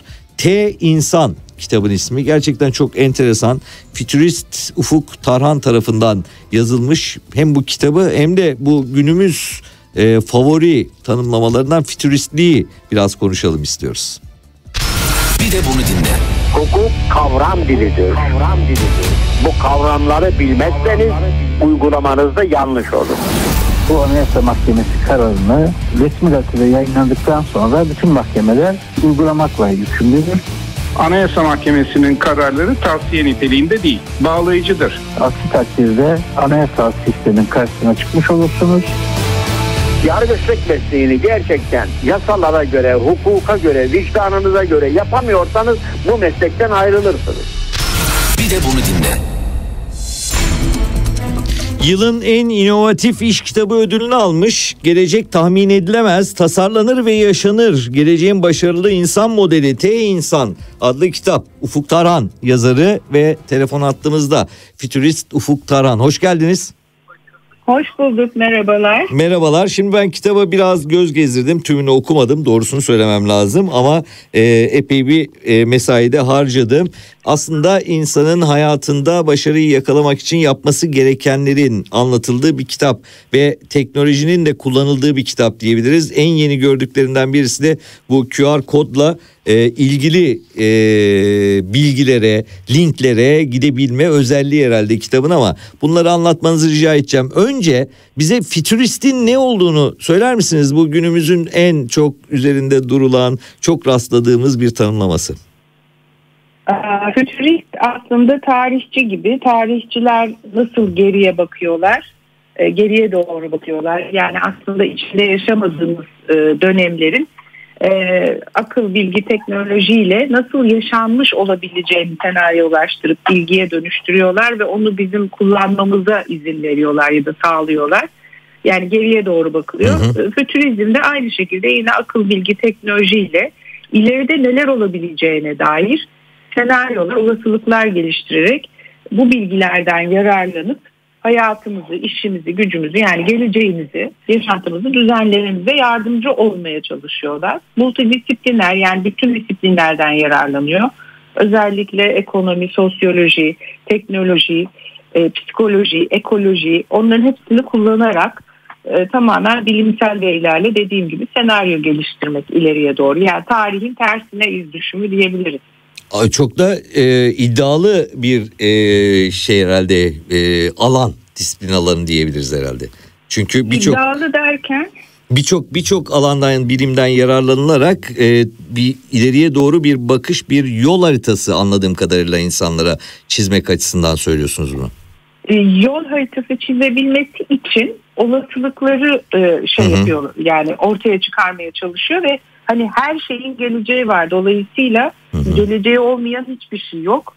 İnsan kitabın ismi, gerçekten çok enteresan. Fütürist Ufuk Tarhan tarafından yazılmış. Hem bu kitabı hem de bu günümüz favori tanımlamalarından fütüristliği biraz konuşalım istiyoruz. Bir de bunu dinle. Hukuk kavram dilidir. Bu kavramları bilmezseniz uygulamanızda yanlış olur. Bu Anayasa Mahkemesi kararını resmi gazetede yayınlandıktan sonra bütün mahkemeler uygulamakla yükümlüdür. Anayasa Mahkemesi'nin kararları tavsiye niteliğinde değil, bağlayıcıdır. Aksi takdirde anayasal sistemin karşısına çıkmış olursunuz. Yargıçlık mesleğini gerçekten yasalara göre, hukuka göre, vicdanınıza göre yapamıyorsanız bu meslekten ayrılırsınız. Bir de bunu dinle. Yılın en inovatif iş kitabı ödülünü almış. Gelecek tahmin edilemez, tasarlanır ve yaşanır. Geleceğin başarılı insan modeli İnsan adlı kitap. Ufuk Tarhan yazarı ve telefon hattımızda fütürist Ufuk Tarhan. Hoş geldiniz. Hoş bulduk, merhabalar. Merhabalar. Şimdi ben kitaba biraz göz gezdirdim. Tümünü okumadım. Doğrusunu söylemem lazım. Ama epey bir mesai de harcadım. Aslında insanın hayatında başarıyı yakalamak için yapması gerekenlerin anlatıldığı bir kitap. Ve teknolojinin de kullanıldığı bir kitap diyebiliriz. En yeni gördüklerinden birisi de bu QR kodla ilgili bilgilere, linklere gidebilme özelliği herhalde kitabın, ama bunları anlatmanızı rica edeceğim. Önce bize fütüristin ne olduğunu söyler misiniz? Bu günümüzün en çok üzerinde durulan, çok rastladığımız bir tanımlaması. Fütürist aslında tarihçi gibi. Tarihçiler nasıl geriye bakıyorlar? Geriye doğru bakıyorlar. Yani aslında içinde yaşamadığımız dönemlerin akıl, bilgi, teknolojiyle nasıl yaşanmış olabileceğini senaryolaştırıp bilgiye dönüştürüyorlar ve onu bizim kullanmamıza izin veriyorlar ya da sağlıyorlar. Yani geriye doğru bakılıyor. Fütürizm de aynı şekilde yine akıl, bilgi, teknolojiyle ileride neler olabileceğine dair senaryolar, olasılıklar geliştirerek bu bilgilerden yararlanıp hayatımızı, işimizi, gücümüzü, yani geleceğimizi, yaşantımızı düzenlememize yardımcı olmaya çalışıyorlar. Multidisipliner, yani bütün disiplinlerden yararlanıyor. Özellikle ekonomi, sosyoloji, teknoloji, psikoloji, ekoloji, onların hepsini kullanarak tamamen bilimsel verilerle dediğim gibi senaryo geliştirmek ileriye doğru. Yani tarihin tersine iz düşümü diyebiliriz. Çok da iddialı bir şey herhalde, alan, disiplin alanı diyebiliriz herhalde. Çünkü birçok iddialı derken birçok alandan, bilimden yararlanılarak bir ileriye doğru bir bakış, bir yol haritası anladığım kadarıyla insanlara çizmek açısından söylüyorsunuz bunu. Yol haritası çizebilmesi için olasılıkları yapıyor, yani ortaya çıkarmaya çalışıyor ve hani her şeyin geleceği var. Dolayısıyla geleceği olmayan hiçbir şey yok.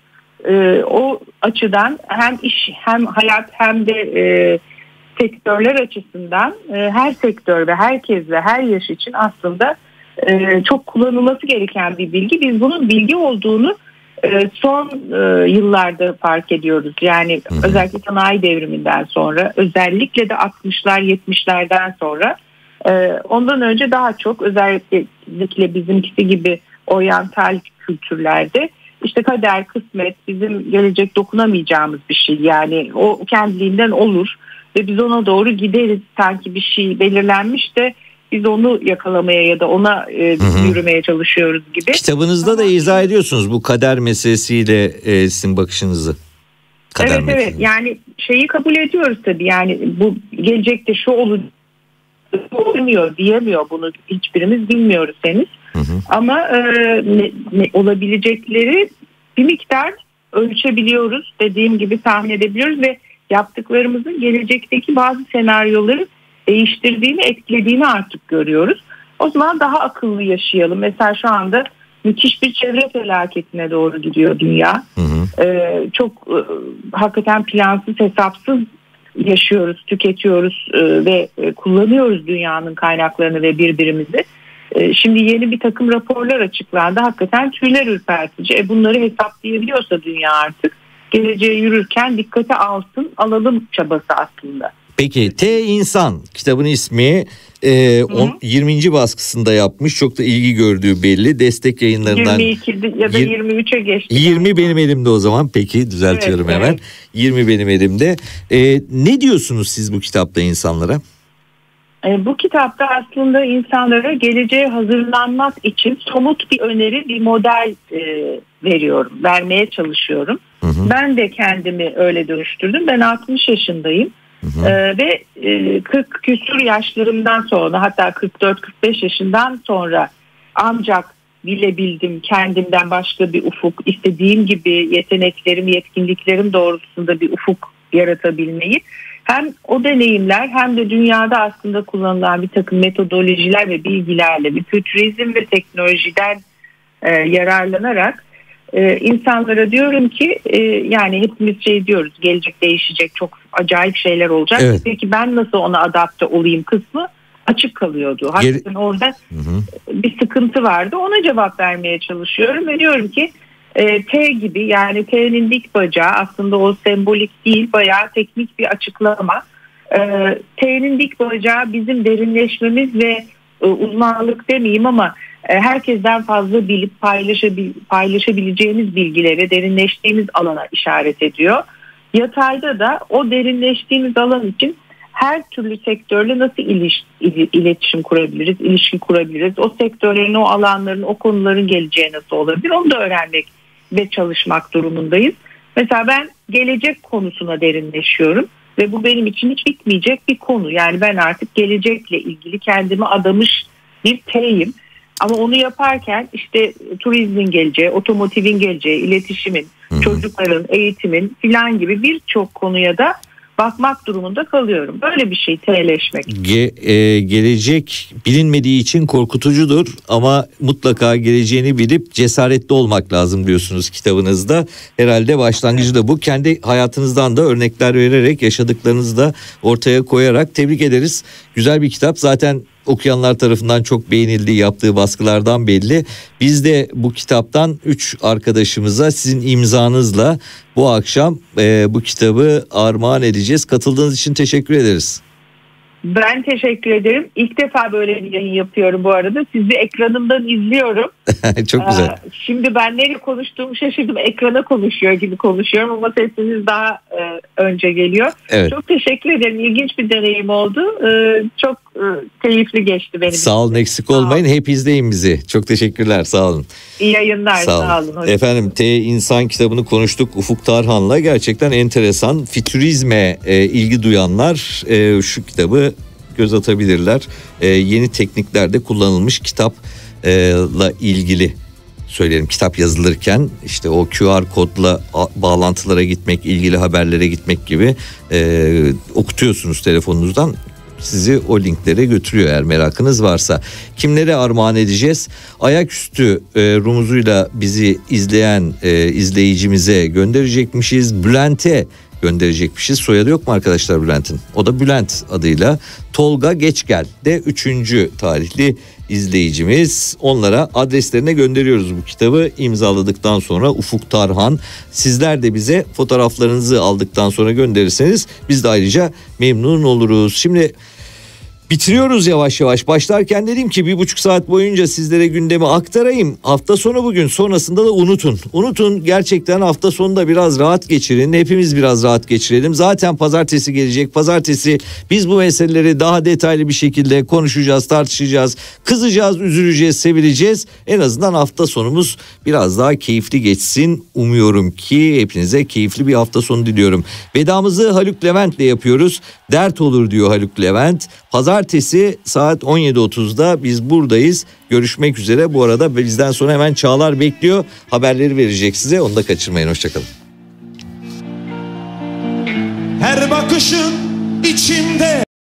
O açıdan hem iş, hem hayat, hem de sektörler açısından her sektör ve herkes ve her yaş için aslında çok kullanılması gereken bir bilgi. Biz bunun bilgi olduğunu son yıllarda fark ediyoruz. Yani özellikle sanayi devriminden sonra, özellikle de 60'lar 70'lerden sonra, ondan önce daha çok özellikle bizimkisi gibi oryantal kültürlerde işte kader, kısmet, bizim gelecek dokunamayacağımız bir şey. Yani o kendiliğinden olur ve biz ona doğru gideriz. Sanki bir şey belirlenmiş de biz onu yakalamaya ya da ona yürümeye çalışıyoruz gibi. Kitabınızda da izah ediyorsunuz bu kader meselesiyle sizin bakışınızı. Kader evet, yani şeyi kabul ediyoruz tabii, yani bu gelecekte şu olmuyor diyemiyor, bunu hiçbirimiz bilmiyoruz henüz. Ama ne olabilecekleri bir miktar ölçebiliyoruz, dediğim gibi tahmin edebiliyoruz ve yaptıklarımızın gelecekteki bazı senaryoları değiştirdiğini, etkilediğini artık görüyoruz. O zaman daha akıllı yaşayalım. Mesela şu anda müthiş bir çevre felaketine doğru gidiyor dünya. Çok hakikaten plansız, hesapsız yaşıyoruz, tüketiyoruz ve kullanıyoruz dünyanın kaynaklarını ve birbirimizi. Şimdi yeni bir takım raporlar açıklandı. Hakikaten tüyler ürpertici. Bunları hesaplayabiliyorsa dünya artık geleceğe yürürken dikkate alalım çabası aslında. Peki T İnsan kitabın ismi 20. baskısında yapmış. Çok da ilgi gördüğü belli. Destek yayınlarından 22 ya da 23'e geçti. 20 benim elimde o zaman. Peki düzeltiyorum hemen. Evet. 20 benim elimde. Ne diyorsunuz siz bu kitapta insanlara? Bu kitapta aslında insanlara geleceğe hazırlanmak için somut bir öneri, bir model vermeye çalışıyorum. Ben de kendimi öyle dönüştürdüm. Ben 60 yaşındayım. Ve 40 küsur yaşlarımdan sonra, hatta 44-45 yaşından sonra ancak bilebildim kendimden başka bir ufuk, istediğim gibi yeteneklerim, yetkinliklerim doğrultusunda bir ufuk yaratabilmeyi. Hem o deneyimler hem de dünyada aslında kullanılan bir takım metodolojiler ve bilgilerle, bir fütürizm ve teknolojiden yararlanarak insanlara diyorum ki yani hepimiz diyoruz, gelecek değişecek, çok acayip şeyler olacak. Evet. Peki ben nasıl ona adapte olayım kısmı açık kalıyordu. Hakikaten orada bir sıkıntı vardı. Ona cevap vermeye çalışıyorum ve diyorum ki T gibi, yani T'nin dik bacağı aslında o sembolik değil, bayağı teknik bir açıklama. T'nin dik bacağı bizim derinleşmemiz ve uzmanlık demeyeyim ama herkesten fazla bilip paylaşabileceğimiz bilgilere, derinleştiğimiz alana işaret ediyor. Yatayda da o derinleştiğimiz alan için her türlü sektörle nasıl iletişim kurabiliriz, ilişki kurabiliriz, o sektörlerin, o alanların, o konuların geleceği nasıl olabilir, onu da öğrenmek ve çalışmak durumundayız. Mesela ben gelecek konusuna derinleşiyorum ve bu benim için hiç bitmeyecek bir konu. Yani ben artık gelecekle ilgili kendimi adamış bir T'yim. Ama onu yaparken işte turizmin geleceği, otomotivin geleceği, iletişimin, çocukların, eğitimin filan gibi birçok konuya da bakmak durumunda kalıyorum. Böyle bir şey T'leşmek. Gelecek bilinmediği için korkutucudur ama mutlaka geleceğini bilip cesaretli olmak lazım diyorsunuz kitabınızda. Herhalde başlangıcı da bu. Kendi hayatınızdan da örnekler vererek, yaşadıklarınızı da ortaya koyarak tebrik ederiz. Güzel bir kitap. Zaten okuyanlar tarafından çok beğenildiği, yaptığı baskılardan belli. Biz de bu kitaptan 3 arkadaşımıza sizin imzanızla bu akşam bu kitabı armağan edeceğiz. Katıldığınız için teşekkür ederiz. Ben teşekkür ederim. İlk defa böyle bir yayın yapıyorum bu arada. Sizi ekranımdan izliyorum. Çok güzel. Şimdi ben nereye konuştuğumu şaşırdım. Ekrana konuşuyor gibi konuşuyorum ama sesiniz daha önce geliyor. Evet. Çok teşekkür ederim. İlginç bir deneyim oldu. Çok keyifli geçti benim için. Sağ olun, eksik olmayın. Hep izleyin bizi. Çok teşekkürler. Sağ olun. İyi yayınlar. Sağ olun. Efendim, T İnsan kitabını konuştuk Ufuk Tarhan'la. Gerçekten enteresan. Fütürizme ilgi duyanlar şu kitabı göz atabilirler. Yeni tekniklerde kullanılmış kitapla ilgili söylerim. Kitap yazılırken işte o QR kodla bağlantılara gitmek, ilgili haberlere gitmek gibi okutuyorsunuz telefonunuzdan. Sizi o linklere götürüyor eğer merakınız varsa. Kimlere armağan edeceğiz? Ayaküstü rumuzuyla bizi izleyen izleyicimize gönderecekmişiz. Bülent'e gönderecekmişiz. Soyadı yok mu arkadaşlar Bülent'in? O da Bülent adıyla. Tolga Geçgel de 3. tarihli izleyicimiz. Onlara adreslerine gönderiyoruz bu kitabı. İmzaladıktan sonra Ufuk Tarhan. Sizler de bize fotoğraflarınızı aldıktan sonra gönderirseniz biz de ayrıca memnun oluruz. Şimdi bitiriyoruz yavaş yavaş. Başlarken dedim ki 1,5 saat boyunca sizlere gündemi aktarayım. Hafta sonu bugün, sonrasında da unutun. Unutun, gerçekten hafta sonunda biraz rahat geçirin. Hepimiz biraz rahat geçirelim. Zaten pazartesi gelecek. Pazartesi biz bu meseleleri daha detaylı bir şekilde konuşacağız, tartışacağız. Kızacağız, üzüleceğiz, sevileceğiz. En azından hafta sonumuz biraz daha keyifli geçsin. Umuyorum ki hepinize keyifli bir hafta sonu diliyorum. Vedamızı Haluk Levent'le yapıyoruz. Dert olur diyor Haluk Levent. Pazartesi saat 17.30'da biz buradayız. Görüşmek üzere. Bu arada bizden sonra hemen Çağlar bekliyor. Haberleri verecek size. Onu da kaçırmayın. Hoşçakalın. Her bakışın içimde